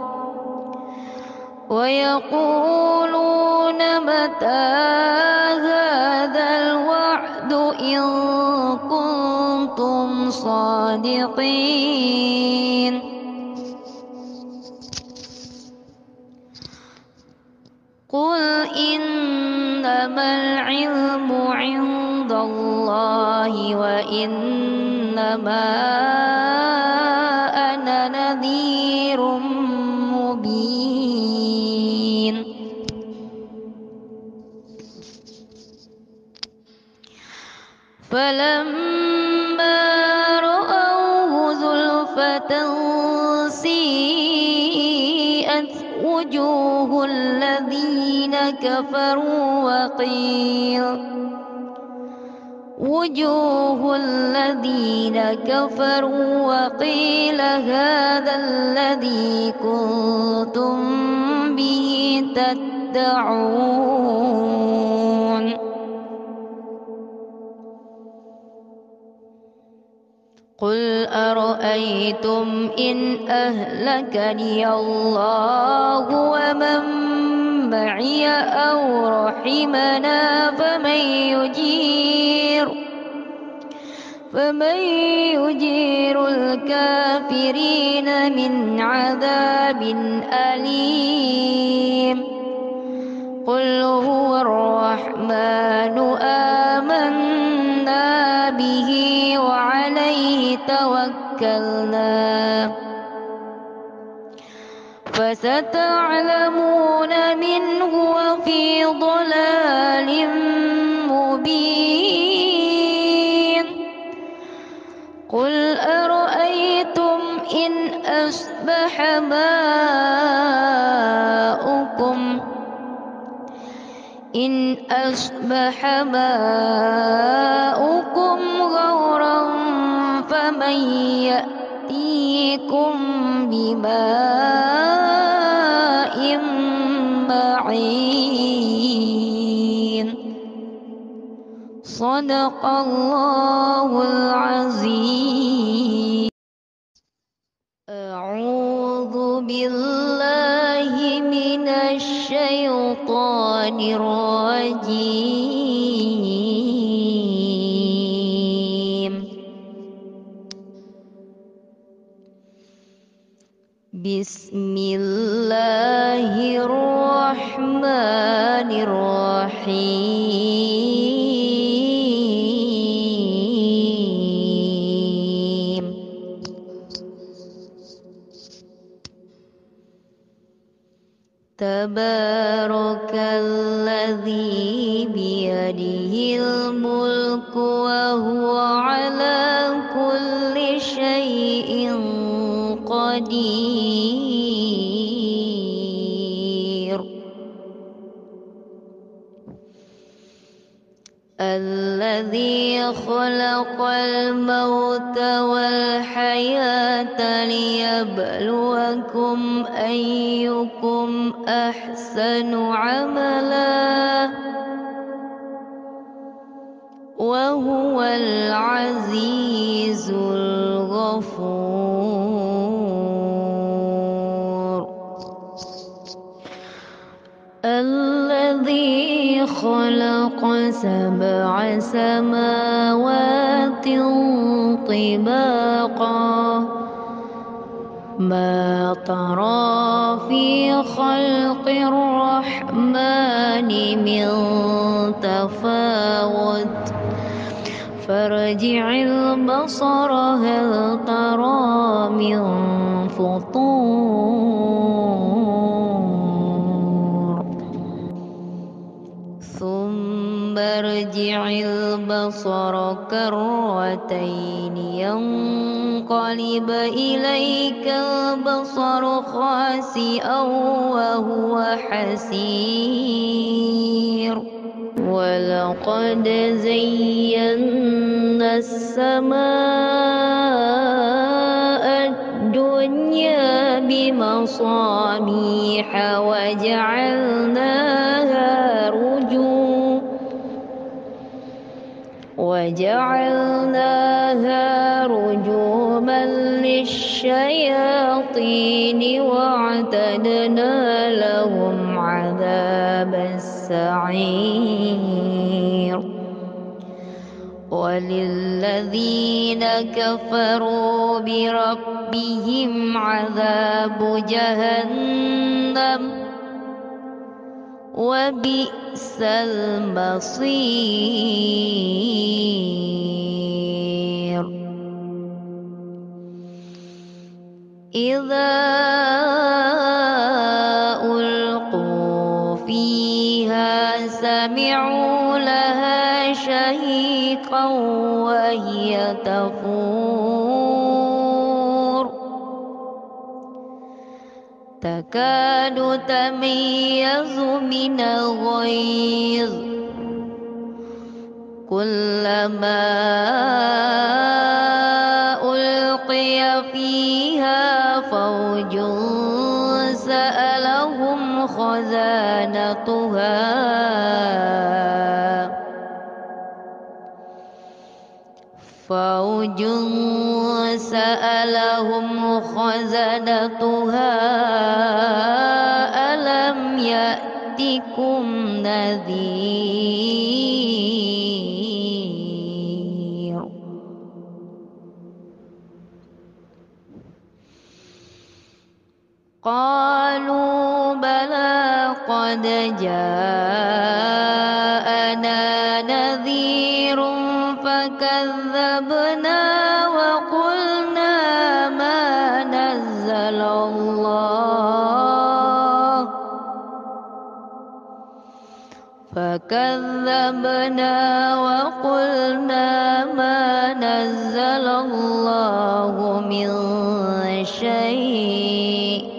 ويقولون متى هذا الوعد إن كنتم صادقين قل إنما العلم عند الله وإنما أنا نذير مبين فلما رأوه زلفة سيئت وجوه الذين كفروا وقيل وجوه الذين كفروا وقيل هذا الذي كنتم به تدعون قل أرأيتم إن أهلكني الله ومن معي أو رحمنا فمن يجير فمن يجير الكافرين من عذاب أليم قل هو الرحمن آمنا به وعليه توكلنا فستعلمون من هو في ضلال مبين قل أرأيتم إن أصبح ماؤكم إن أصبح ماؤكم غورا فمن يأتيكم بماء معين صدق الله العظيم أعوذ بالله من الشيطان الرجيم بسم الله الرحمن الرحيم تبارك الذي بيده الملك وهو على كل شيء قدير الذي خلق الموت والحياة ليبلوكم أيكم أحسن عملا وهو العزيز الغفور الذي خلق سبع سماوات طباقا ما ترى في خلق الرحمن من تفاوت فارجع البصر هل ترى من فطور فارجع البصر كرتين ينقلب إليك البصر خاسئا وهو حسير ولقد زينا السماء الدنيا بمصابيح وجعلناها رجوما وجعلناها رجوما للشياطين وأعتدنا لهم عذاب السعير وللذين كفروا بربهم عذاب جهنم وبئس المصير إذا ألقوا فيها سمعوا لها شهيقا وهي تفور تكاد تميز من الغيظ كلما ألقي فيها فوج سألهم خزانتها فوج سألهم خزنتها ألم يأتكم نذير قالوا بلى قد جاءنا نذير فكذبنا وقلنا ما نزل الله فكذبنا وقلنا ما نزل الله من شيء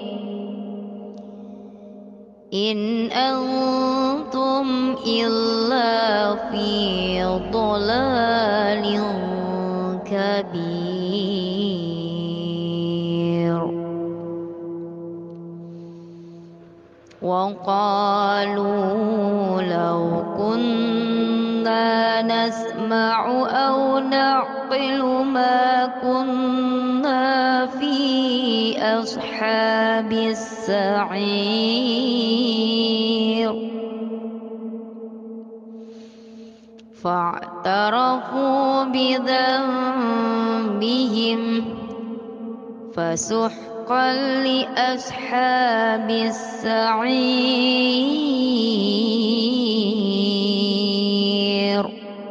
إن أنتم إلا في ضلال كبير وقالوا لو كنا نسمع أو نعقل ما كنا في أصحاب السعير فاعترفوا بذنبهم فسحقا لأصحاب السعير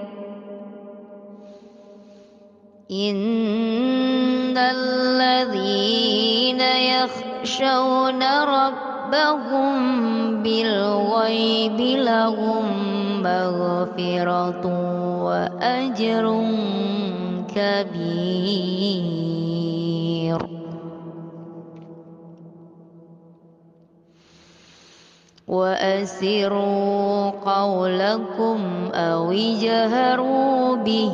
إن الذين يخشون ربهم بالغيب لهم مغفرة وأجر كبير وأسروا قولكم أو اجهروا به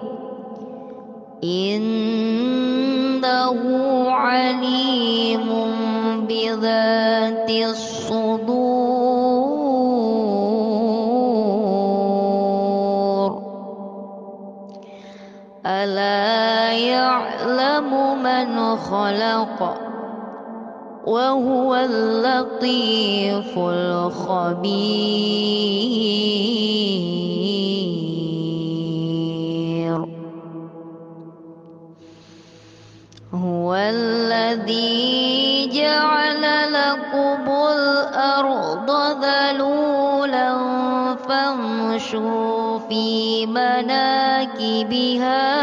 إنه عليم بذات الصدور ألا يعلم من خلق وهو اللطيف الخبير هو الذي جعل لكم الأرض ذلولا فامشوا في مناكبها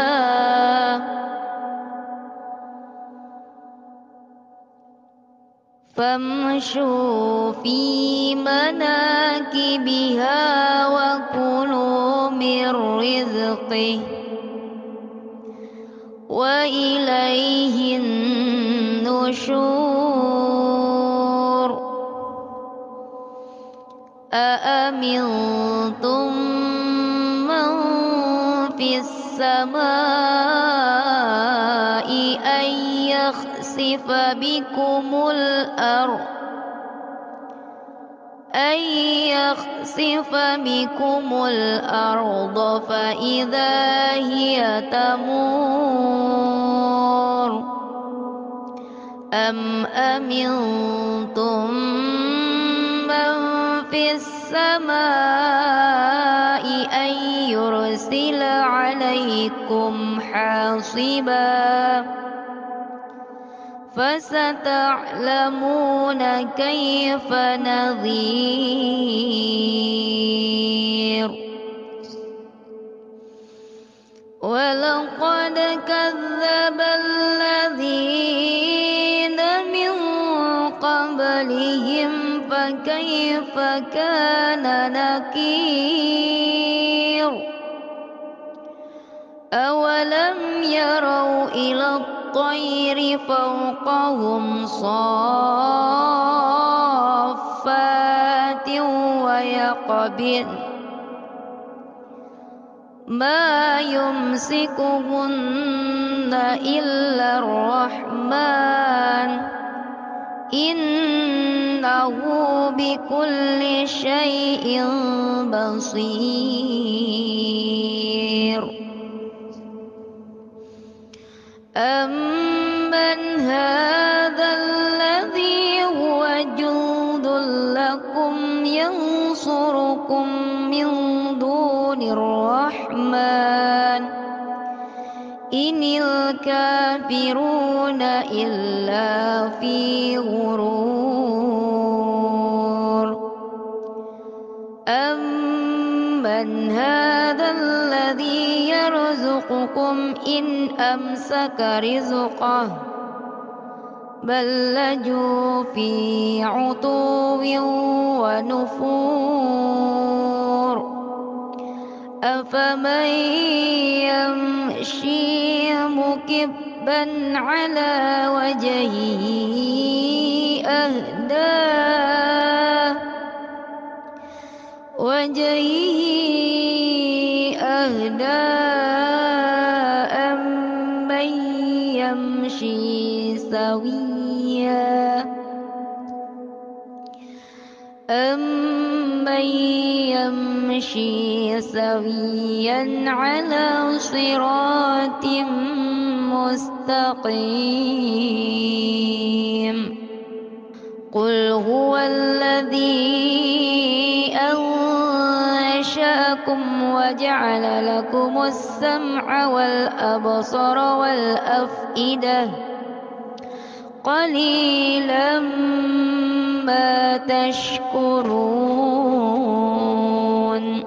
فامشوا في مناكبها وكلوا من رزقه وإليه النشور أأمنتم من في السماء أن يخسف بكم الأرض أن يخسف بكم الأرض فإذا هي تمور أم أمنتم من في السماء أن يرسل عليكم حاصبا فستعلمون كيف نذير ولقد كذب الذين من قبلهم فكيف كان نكير أولم يروا إلى الطير فوقهم صافات ويقبضن ما يمسكهن إلا الرحمن إنه بكل شيء بصير أمن هذا الذي هو جند لكم ينصركم من دون الرحمن إن الكافرون إلا في غرور أمن هذا الذي يرزقكم إن أمسك رزقه بل لجوا في عتو ونفور أفمن يمشي مكبا على وجهه أهدى وجهه أهدى أمن يمشي سويا أمن يمشي سويا على صراط مستقيم قل هو الذي أنشأكم وجعل لكم السمع والأبصر والأفئدة قليلا ما تشكرون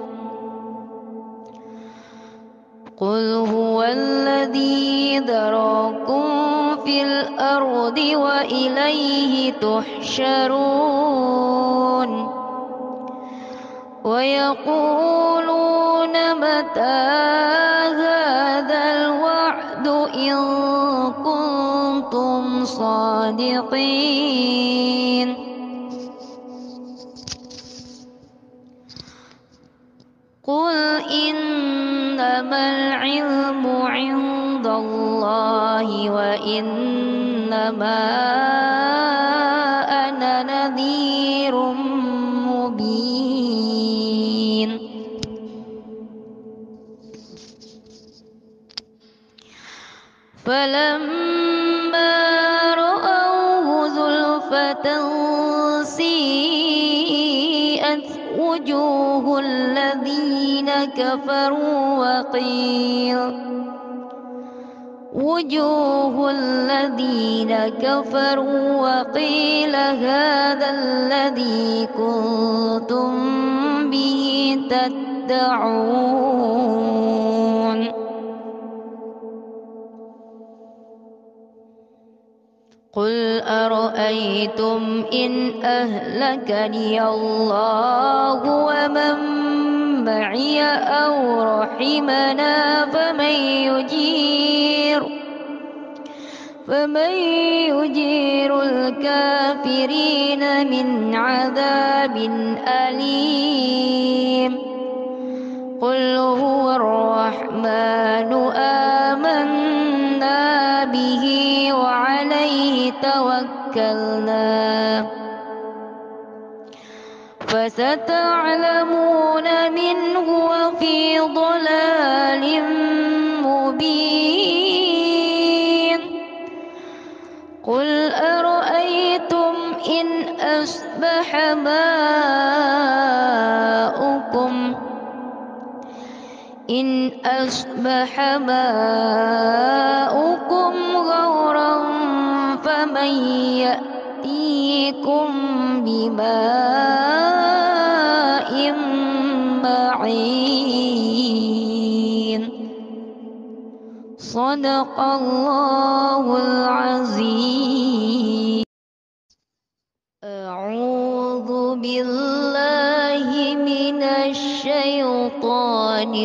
قل هو الذي ذراكم في الأرض وإليه تحشرون ويقولون متى هذا الوعد إن كنتم صادقين قل إنما العلم عند الله وإنما أنا نذير مبين فلما رأوه زلفة سيئت وجوه الذين كفروا وقيل وجوه الذين كفروا وقيل هذا الذي كنتم به تدعون قل أرأيتم إن أهلكني الله ومن معي أو رحمنا فمن يجير فمن يجير الكافرين من عذاب أليم قل هو الرحمن آمنا به وعليه توكلنا فستعلمون من هو في ضلال مبين قل أرأيتم إن أصبح ماؤكم إن أصبح ماؤكم غورا فمن يأتيكم بماء معين صدق الله العظيم. أعوذ بالله من الشيطان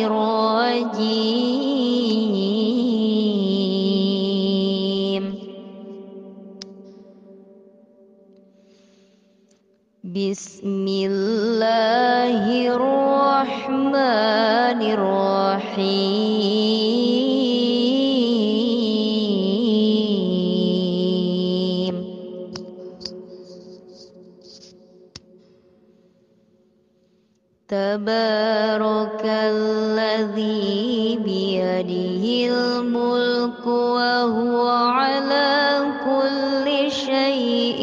الرجيم. بسم الله الرحمن الرحيم. تبارك الذي بيده الملك وهو على كل شيء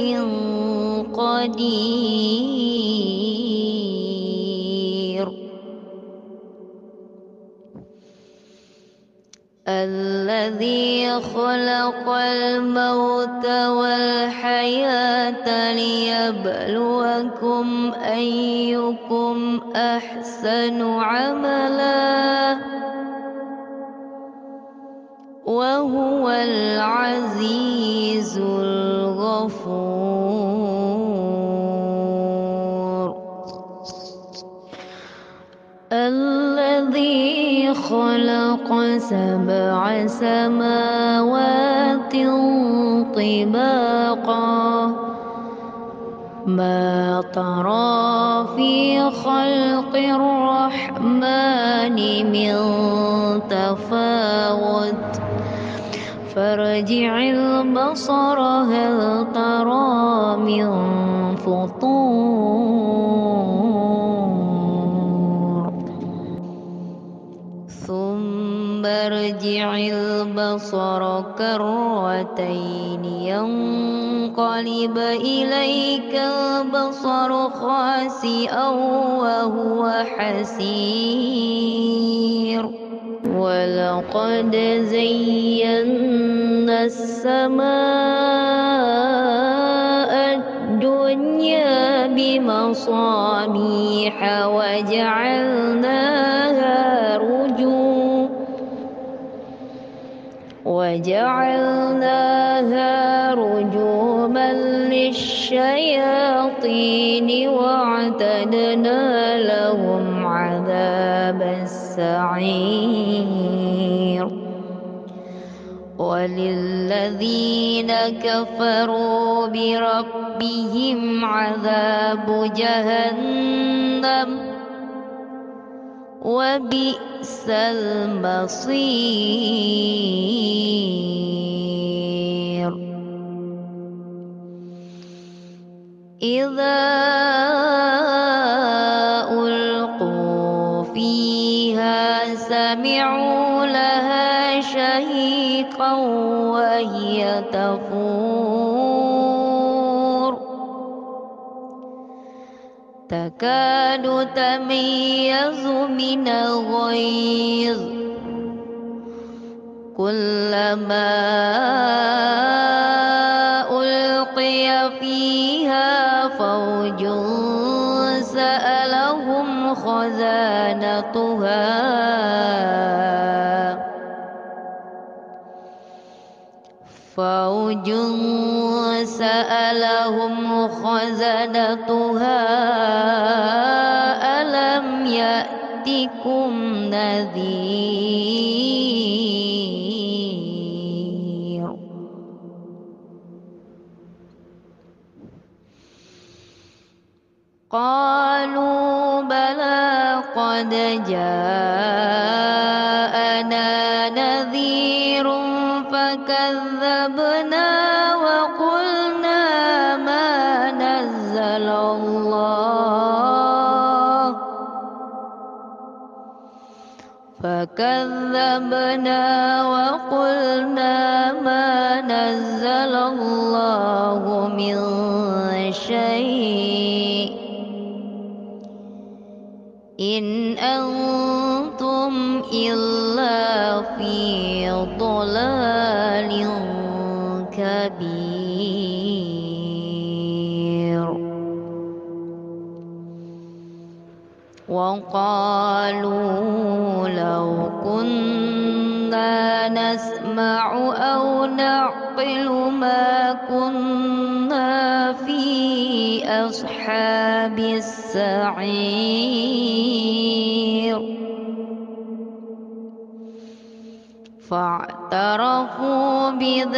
قدير. الذي خلق الموت والحياة ليبلوكم أيكم أحسن عملا وهو العزيز الغفور. الذي خلق سبع سماوات طباقا ما ترى في خلق الرحمن من تفاوت فارجع البصر هل ترى من فطور ثم ارجع البصر كرتين ينقلب إليك البصر خاسئا وهو حسير. ولقد زينا السماء الدنيا بمصابيح وجعلناها رجوما وجعلناها رجوما للشياطين واعتدنا لهم عذاب السعير. وللذين كفروا بربهم عذاب جهنم وبئس المصير. إذا ألقوا فيها سمعوا لها شهيقا وهي تفور تكاد تميز من الغيظ كلما ألقي فيها فوج سألهم خزانتها فوج سألهم خزنتها ألم يأتكم نذير قالوا بلى قد جاءنا نذير فكذبنا وقلنا ما نزل الله فكذبنا وقلنا ما نزل الله من شيء إن أنتم إلا في ضلال كبير وقالوا لو كنا نسمع أو نعقل ما كنا في أصحاب السعير فاعترفوا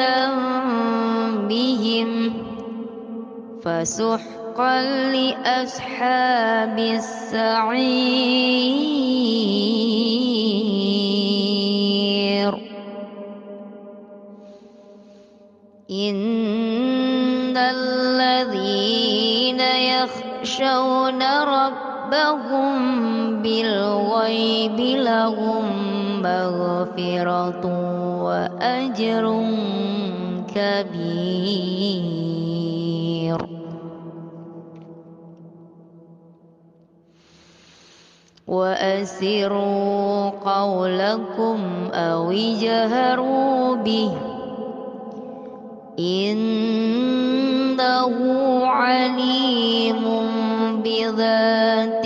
بذنبهم فسحقا لأصحاب السعير إن الذين يخشون ربهم بالغيب لهم مغفرة وأجر كبير وأسروا قولكم أو اجهروا به إنه عليم بذات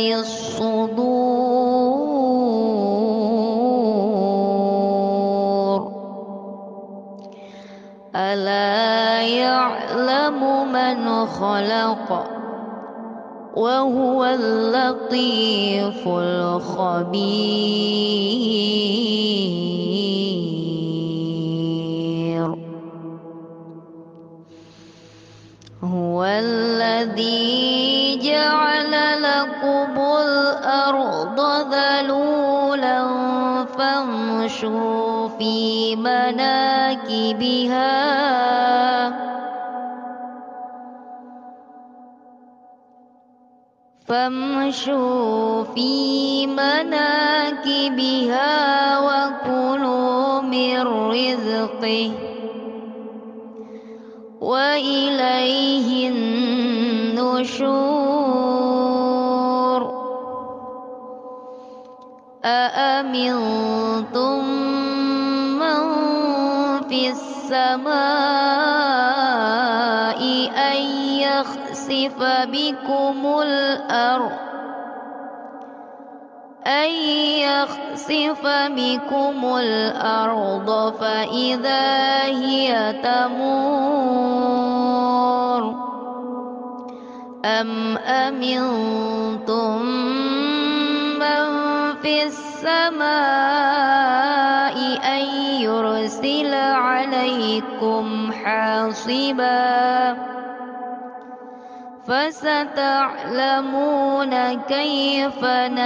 الصدور ألا يعلم من خلق وهو اللطيف الخبير هو الذي جعل لكم الأرض ذلولا فامشوا في مناكبها فامشوا في مناكبها وكلوا من رزقه وإليه النشور أأمنتم من في السماء أن يخسف بكم الأرض أن يخسف بكم الأرض فإذا هي تمور أم أمنتم من في السماء أن يرسل عليكم حاصبا فستعلمون كيف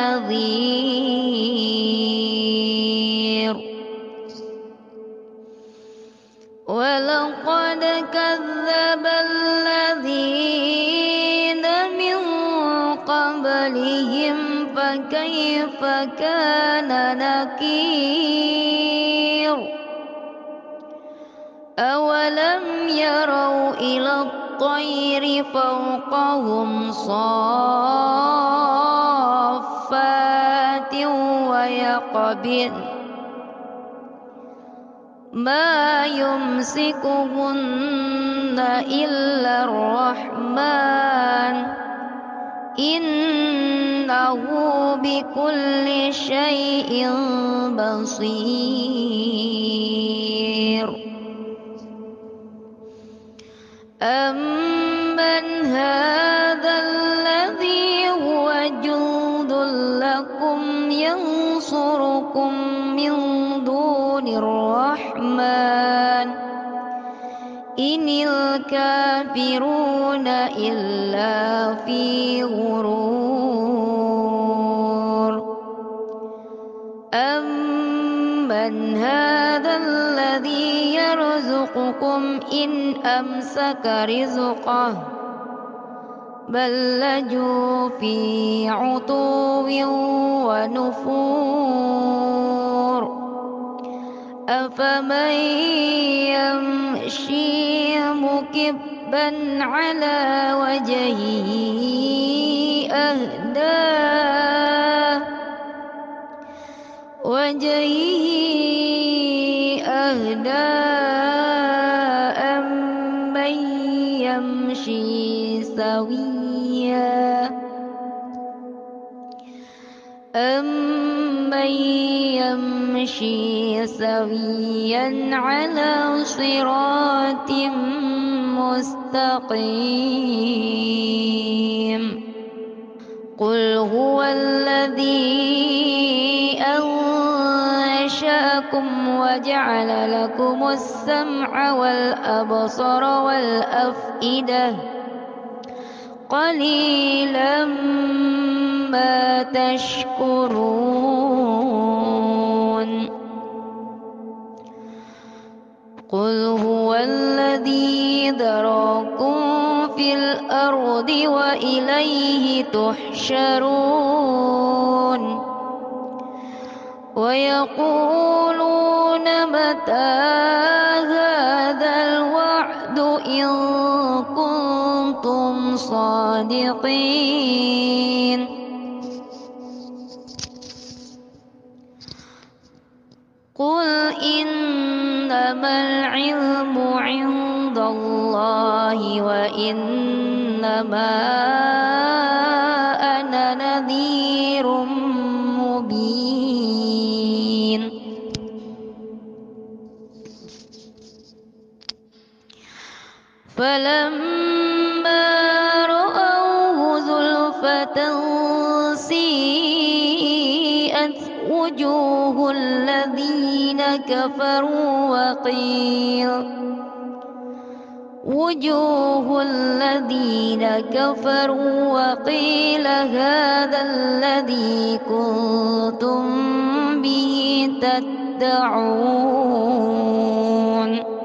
نذير ولقد كذب الذين من قبلهم فكيف كان نكير أولم يروا إلى الطير فوقهم صافات ويقبضن ما يمسكهن إلا الرحمن إنه بكل شيء بصير أم إن الكافرون إلا في غرور. أمن هذا الذي يرزقكم إن أمسك رزقه بل لجوا في عتو ونفور. أفمن يمشي مكبا على وجهه أهدى وجهه أهدى أمن يمشي سويا أمن يمشي سويا على صراط مستقيم. قل هو الذي أنشأكم وجعل لكم السمع والأبصار والأفئدة قليلا ما تشكرون. قل هو الذي ذراكم في الأرض وإليه تحشرون. ويقولون متى هذا الوعد إن كنتم صادقين. قل إنما العلم عند الله وإنما أنا نذير مبين. فلما رأوه زلفة سيئت وجوه الذين كفروا وقيل وجوه الذين كفروا وقيل هذا الذي كنتم به تدعون.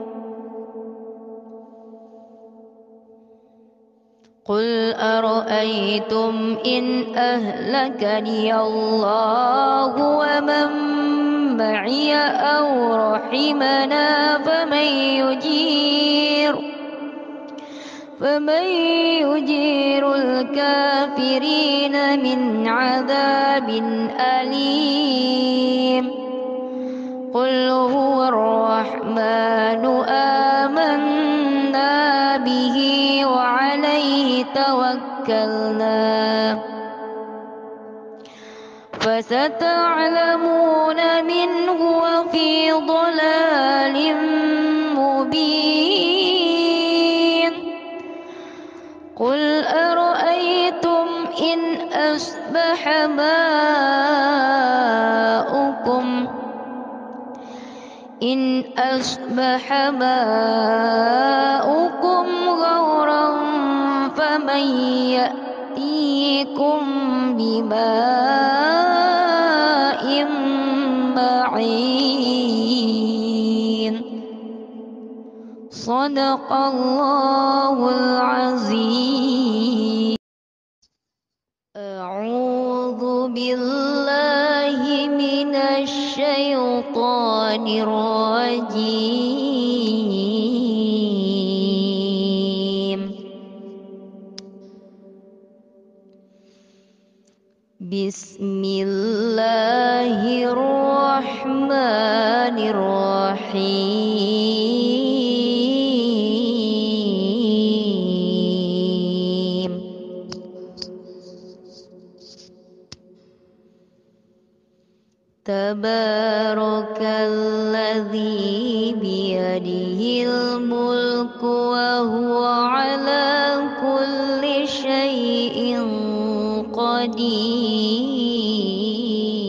قل أرأيتم إن أهلكني الله ومن معي أو رحمنا فمن يجير فمن يجير الكافرين من عذاب أليم. قل هو الرحمن آمنا به وعليه توكلنا فستعلمون من هو في ضلال مبين. قل أرأيتم إن أصبح ماؤكم إن أصبح ماؤكم غورا فمن يأتيكم بماء معين. صدق الله العظيم. أعوذ بالله من الشيطان الرجيم. بسم الله الرحمن الرحيم. تبارك الذي بيده الملك وهو على كل شيء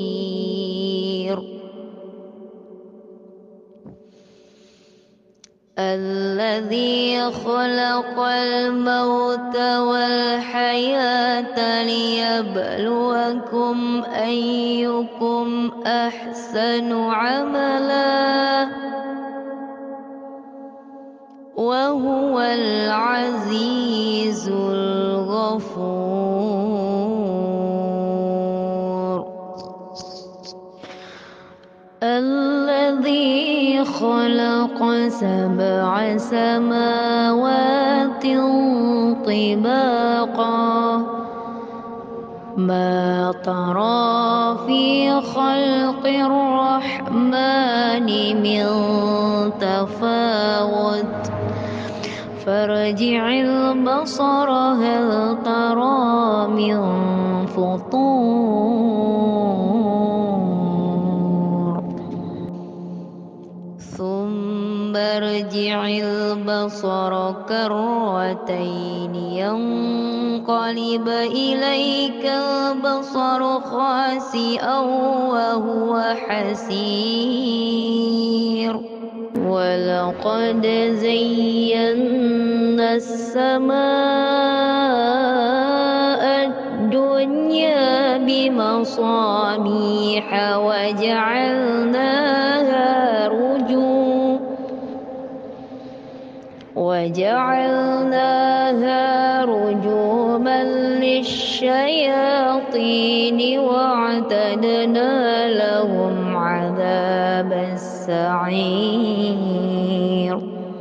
قدير. الذي خلق الموت والحياة ليبلوكم أيكم أحسن عملا وهو العزيز الغفور. الذي خلق سبع سماوات طباقا ما ترى في خلق الرحمن من تفاوت فارجع البصر هل ترى من فطور ثم ارجع البصر كرتين ينقلب إليك البصر خاسئا وهو حسير ولقد زينا السماء الدنيا بمصابيح وجعلناها رجوما وجعلناها رجوما للشياطين واعتدنا لهم عذاب السعير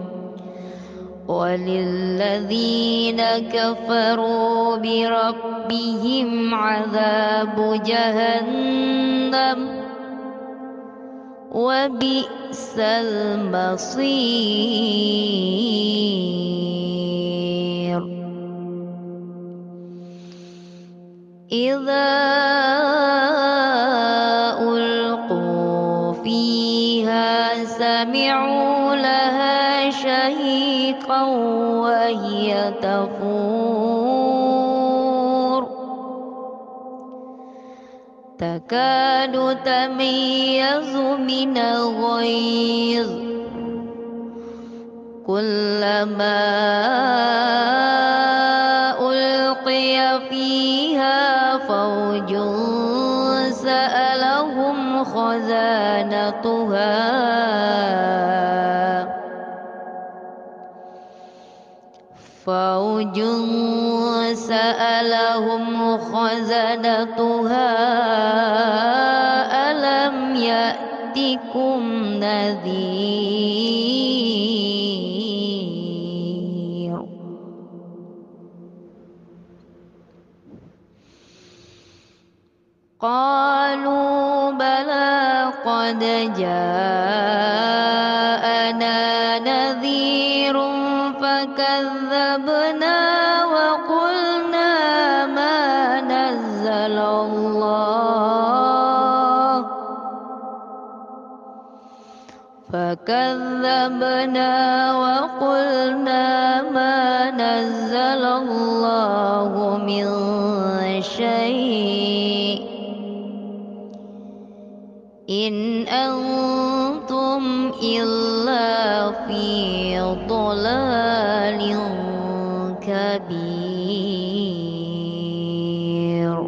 وللذين كفروا بربهم عذاب جهنم وبئس المصير. إذا ألقوا فيها سمعوا لها شهيقا وهي تفور تكاد تميز من الغيظ كلما ألقي فيها فوج سألهم خزانتها فوج سألهم خزنتها ألم يأتكم نذير قالوا بلى قد جاءنا نذير فكذبنا وقلنا ما نزل الله فكذبنا وقلنا ما نزل الله من شيء إن أنتم إلا في ضلال كبير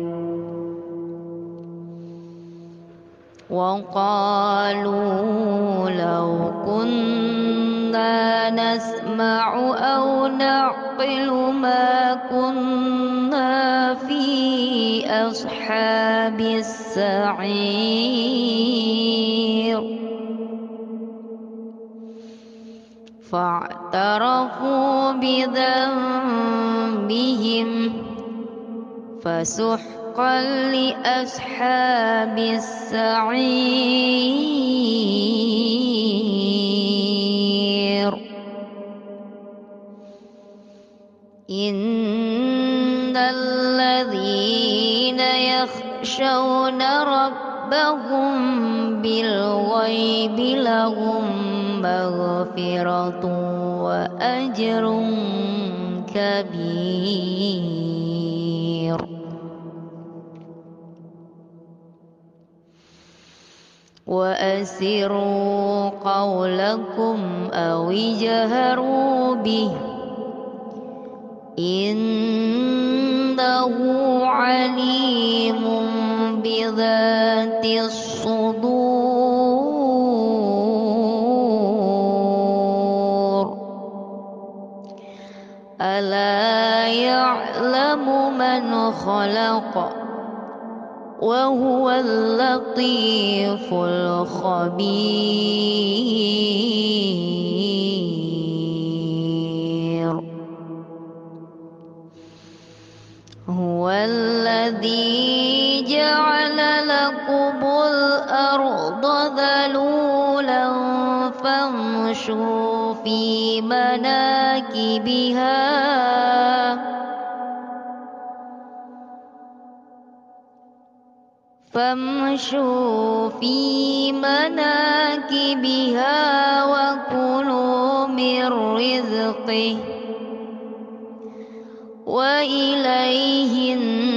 وقالوا لو كنا نسمع أو نعقل ما كنا في أصحاب السعير فاعترفوا بذنبهم فسحقا لأصحاب السعير إن الذين يخشون ربهم بالغيب لهم مغفرة وأجر كبير وأسروا قولكم أو اجهروا به إنه عليم بذات الصدور ألا يعلم من خلق وهو اللطيف الخبير هو الذي جعل لكم الأرض ذلولا فامشوا في مناكبها فامشوا في مناكبها وكلوا من رزقه وإليه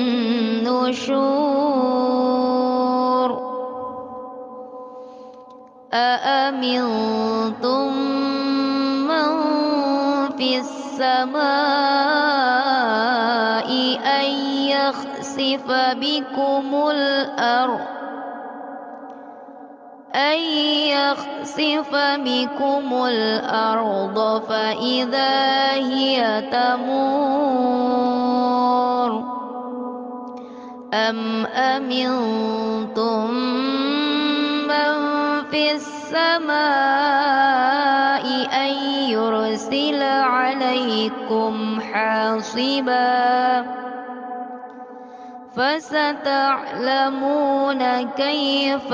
النشور أأمنتم من في السماء أن يخسف بكم الأرض أن يخسف بكم الأرض فإذا هي تمور أم أمنتم من في السماء أن يرسل عليكم حاصبا فستعلمون كيف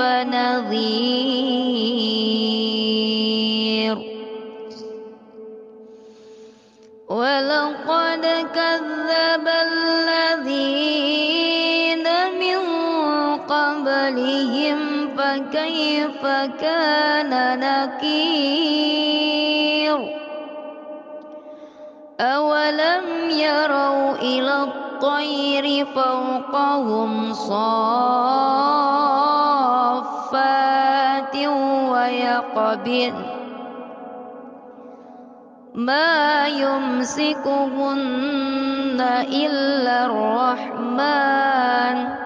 نذير ولقد كذب الذين من قبلهم فكيف كان نكير أولم يروا إلى الطير فوقهم صافات ويقبضن ما يمسكهن إلا الرحمن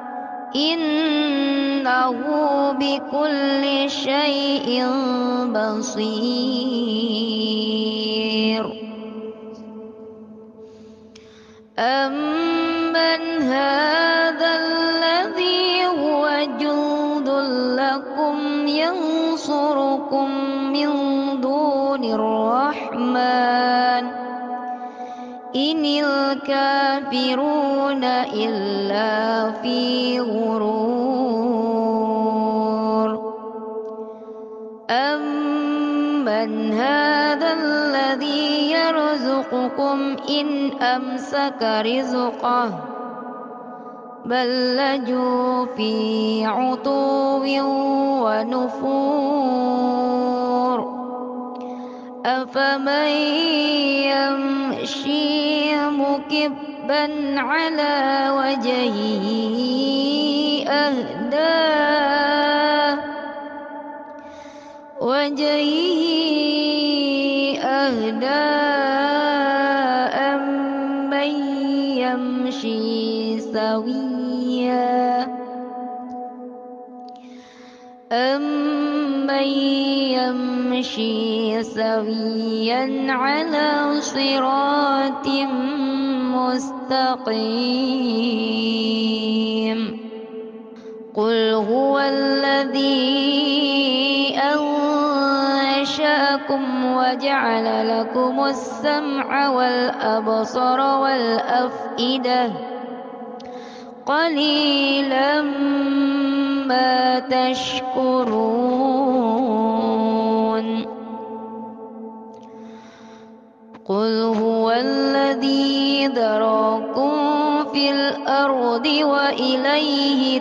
إنه بكل شيء بصير أمن هذا الذي هو جند لكم ينصركم من دون الرحمن إن الكافرون إلا في غرور أمن هذا الذي يرزقكم إن أمسك رزقه بل لجوا في عتو ونفور أفمن يمشي مكبا على وجهه أهدى وجهه أهدى أمن يمشي سويا أمن يمشي سويا على صراط مستقيم قل هو الذي أنشأكم وجعل لكم السمع والأبصار والأفئدة قليلا ما تشكرون قل هو الذي ذراكم في الأرض وإليه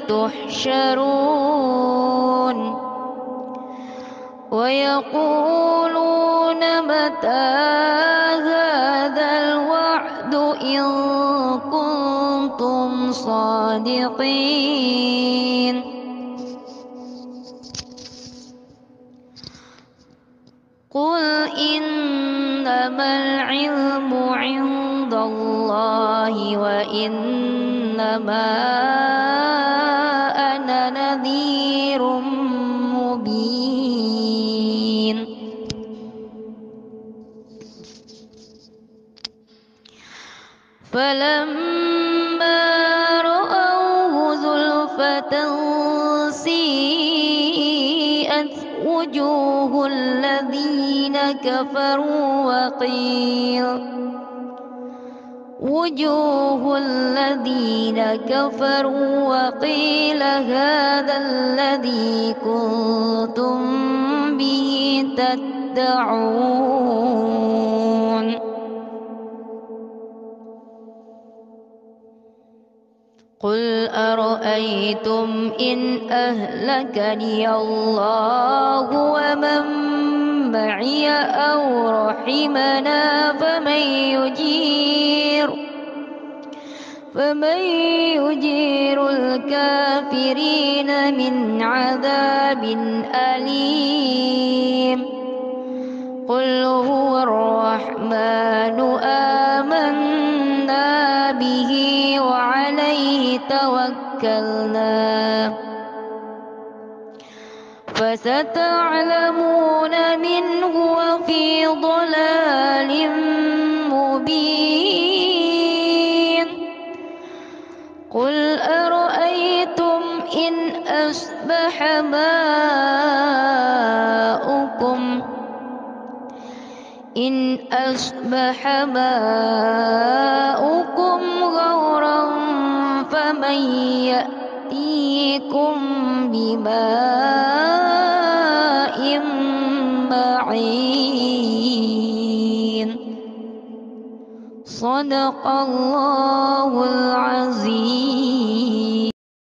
تحشرون ويقولون متى هذا الوعد إن كنتم صادقين قل إنما العلم عند الله وإنما أنا نذير مبين فلما رأوه زلفة سيئت وجوه الذين كفروا وقيل وجوه الذين كفروا وقيل هذا الذي كنتم به تدعون قل أرأيتم إن أهلكني الله ومن معي أو رحمنا فمن يجير فمن يجير الكافرين من عذاب أليم قل هو الرحمن آمنا به وعليه توكلنا فستعلمون من هو في ضلال مبين قل أرأيتم إن أصبح ماؤكم إن أصبح ماؤكم غورا فمن يأتيكم بماء معين صدق الله العظيم.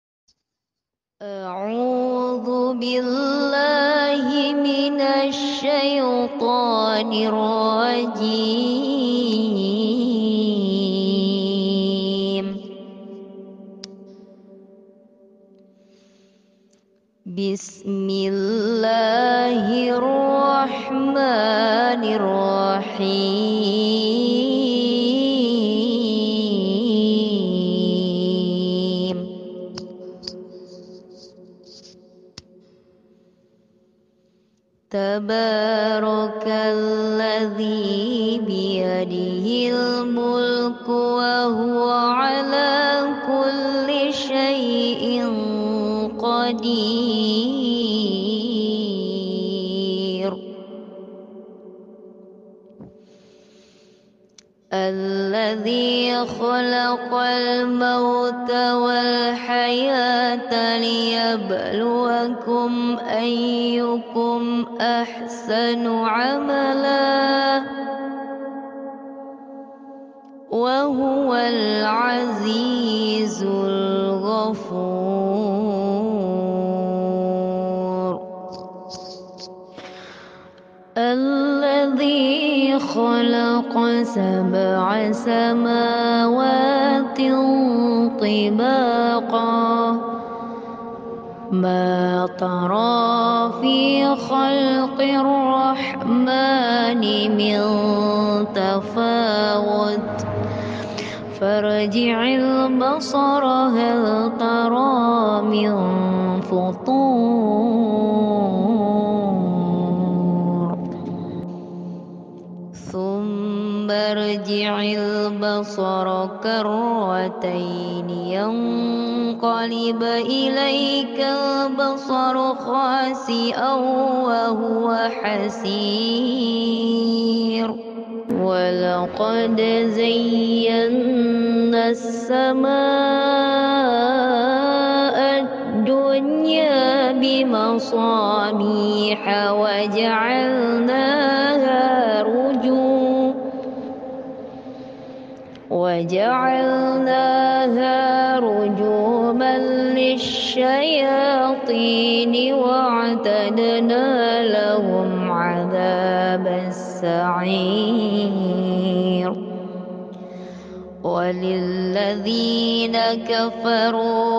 أعوذ بالله من الشيطان الرجيم. بسم الله الرحمن الرحيم. تبارك الذي بيده الملك وهو على كل شيء قدير. الذي خلق الموت والحياة ليبلوكم أيكم أحسن عملا وهو العزيز الغفور. الذي خلق سبع سماوات طباقا ما ترى في خلق الرحمن من تفاوت فارجع البصر هل ترى من فطور ثم ارجع البصر كرتين ينقلب إليك البصر خاسئا وهو حسير. ولقد زينا السماء الدنيا بمصابيح وجعلناها رجوما وجعلناها رجوما للشياطين واعتدنا لهم عذاب السعير. وللذين كفروا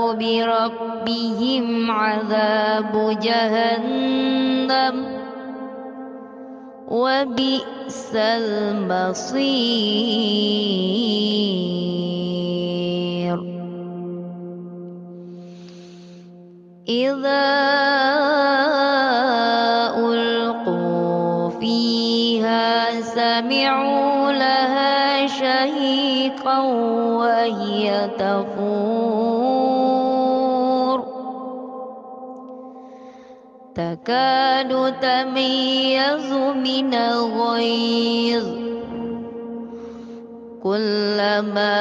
بربهم عذاب جهنم وبئس المصير إذا ألقوا فيها سمعوا لها شهيقا وهي تفور تكاد تميز من الغيظ كلما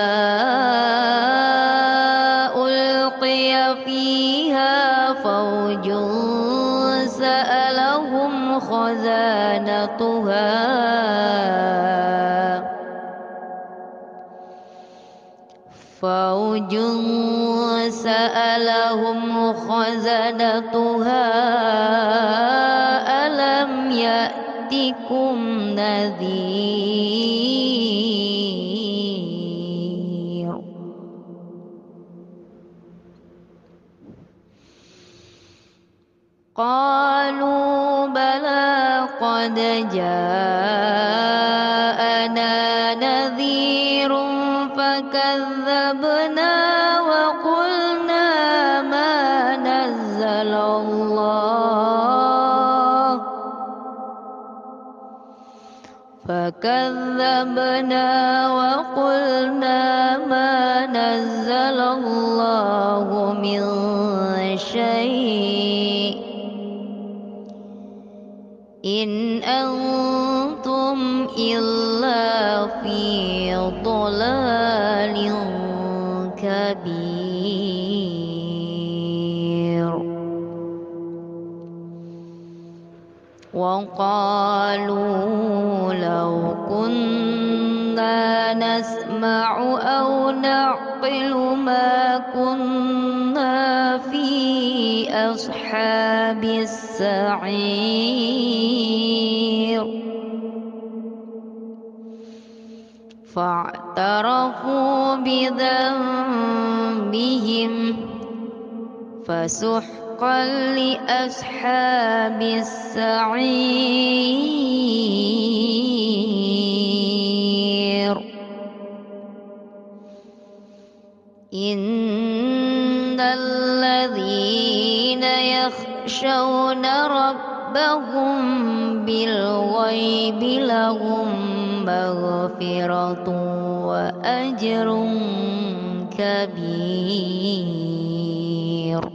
ألقي فيها فوج سألهم خزانتها فوج سألهم خزنتها ألم يأتكم نذير قالوا بلى قد جاءنا نذير فكذبنا وقلنا ما نزل الله فكذبنا وقلنا ما نزل الله من شيء إن أنتم إلا في ضلال كبير وقالوا لو كنا نسمع أو نعقل ما كنا في أصحاب السعير فاعترفوا بذنبهم فسحقا لأصحاب السعير إن الذين يخشون ربهم بالغيب لهم مغفرة وأجر كبير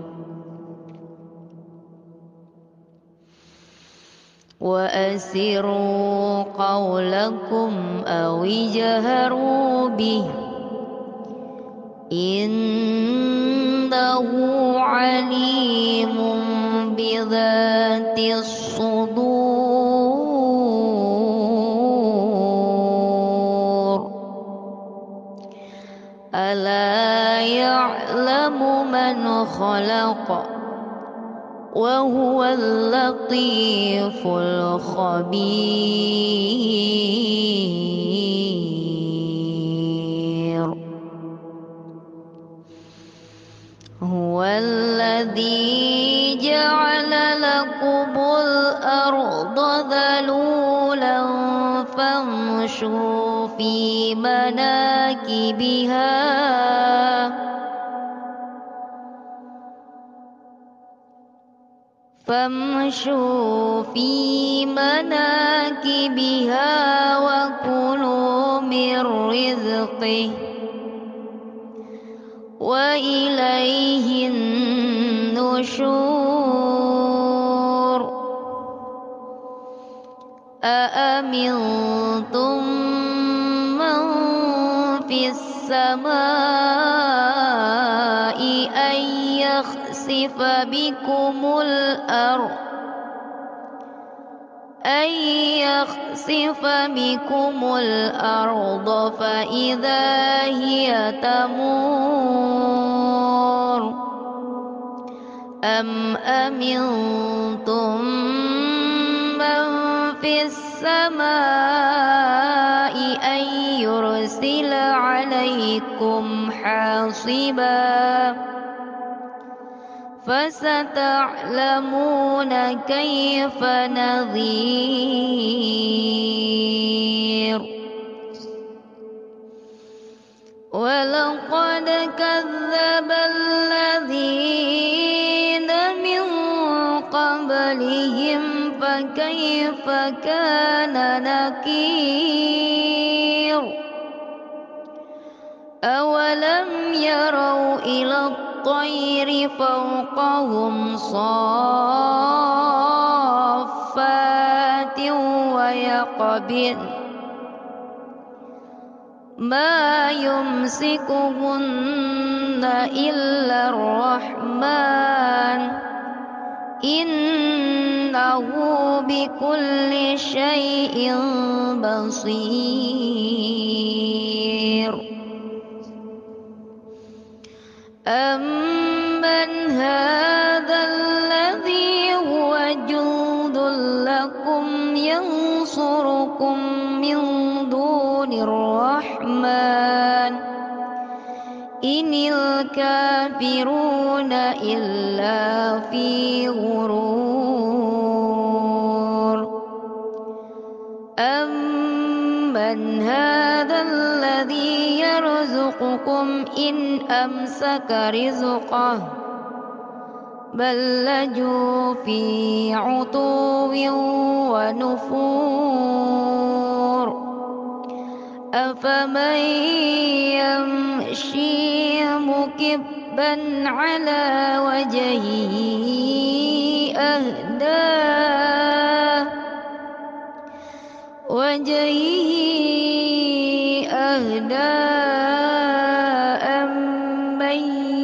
وأسروا قولكم أو اجهروا به إنه عليم بذات الصدور ألا يعلم من خلق وهو اللطيف الخبير هو الذي جعل لكم الأرض ذلولا فامشوا في مناكبها فامشوا في مناكبها وكلوا من رزقه وإليه النشور أأمنتم من في السماء أن يخسف بكم الأرض أن يخسف بكم الأرض فإذا هي تمور أم أمنتم من في السماء أن يرسل عليكم حاصبا فستعلمون كيف نذير. ولقد كذب الذين من قبلهم فكيف كان نكير. أولم يروا إلى الطير فوقهم صافات ويقبضن ما يمسكهن إلا الرحمن إنه بكل شيء بصير. أمن هذا الذي هو جند لكم ينصركم من دون الرحمن إن الكافرون إلا في غرور. أمن هذا الذي يرزقكم إن أمسك رزقه بل لجوا في عتو ونفور. أفمن يمشي مكبا على وجهه أهدى وجهه أهدى أمن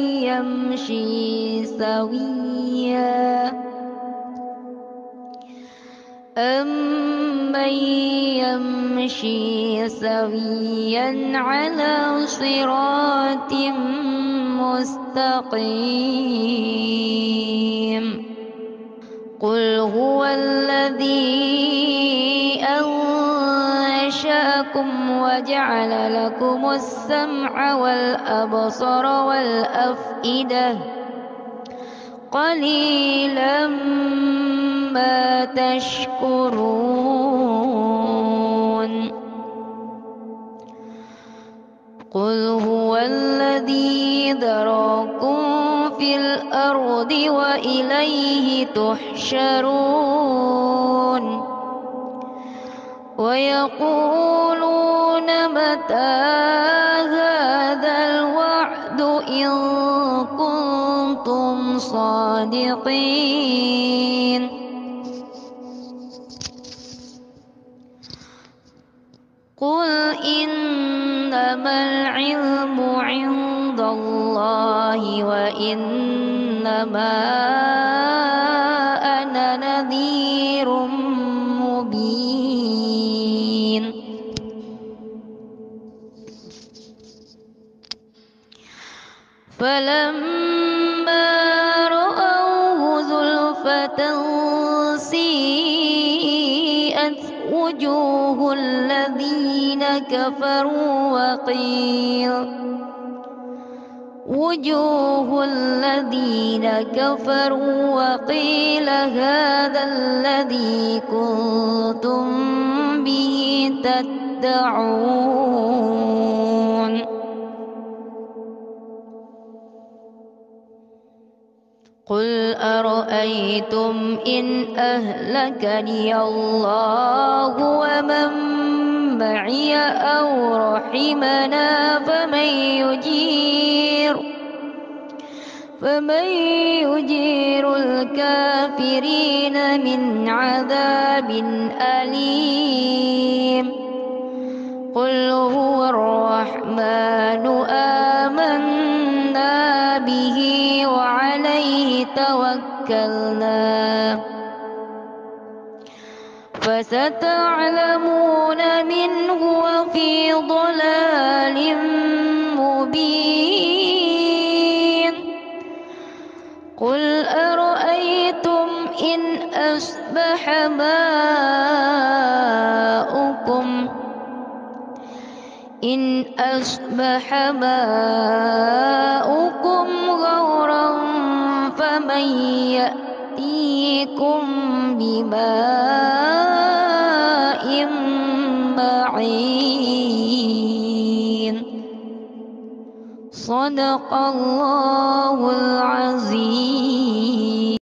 يمشي سويا أمن يمشي سويا على صراط مستقيم. قل هو الذي أنشأكم وجعل لكم السمع والأبصار والأفئدة قليلا ما تشكرون. قل هو الذي ذراكم في الأرض وإليه تحشرون. ويقولون متى هذا الوعد إن كنتم صادقين. قل إنما العلم عند الله وإنما أنا نذير مبين. فلما رأوه زلفة سيئت وجوه الذين كفروا وقيل وجوه الذين كفروا وقيل هذا الذي كنتم به تدعون. قل أرأيتم إن أهلكني الله ومن معي أو رحمنا فمن يجير فمن يجير الكافرين من عذاب أليم. قل هو الرحمن آمنا به وعليه توكلنا فستعلمون من هو في ضلال مبين. قل أرأيتم إن أصبح ماؤكم إن أصبح ماؤكم غورا فمن يأتيكم بماء معين. صدق الله العظيم.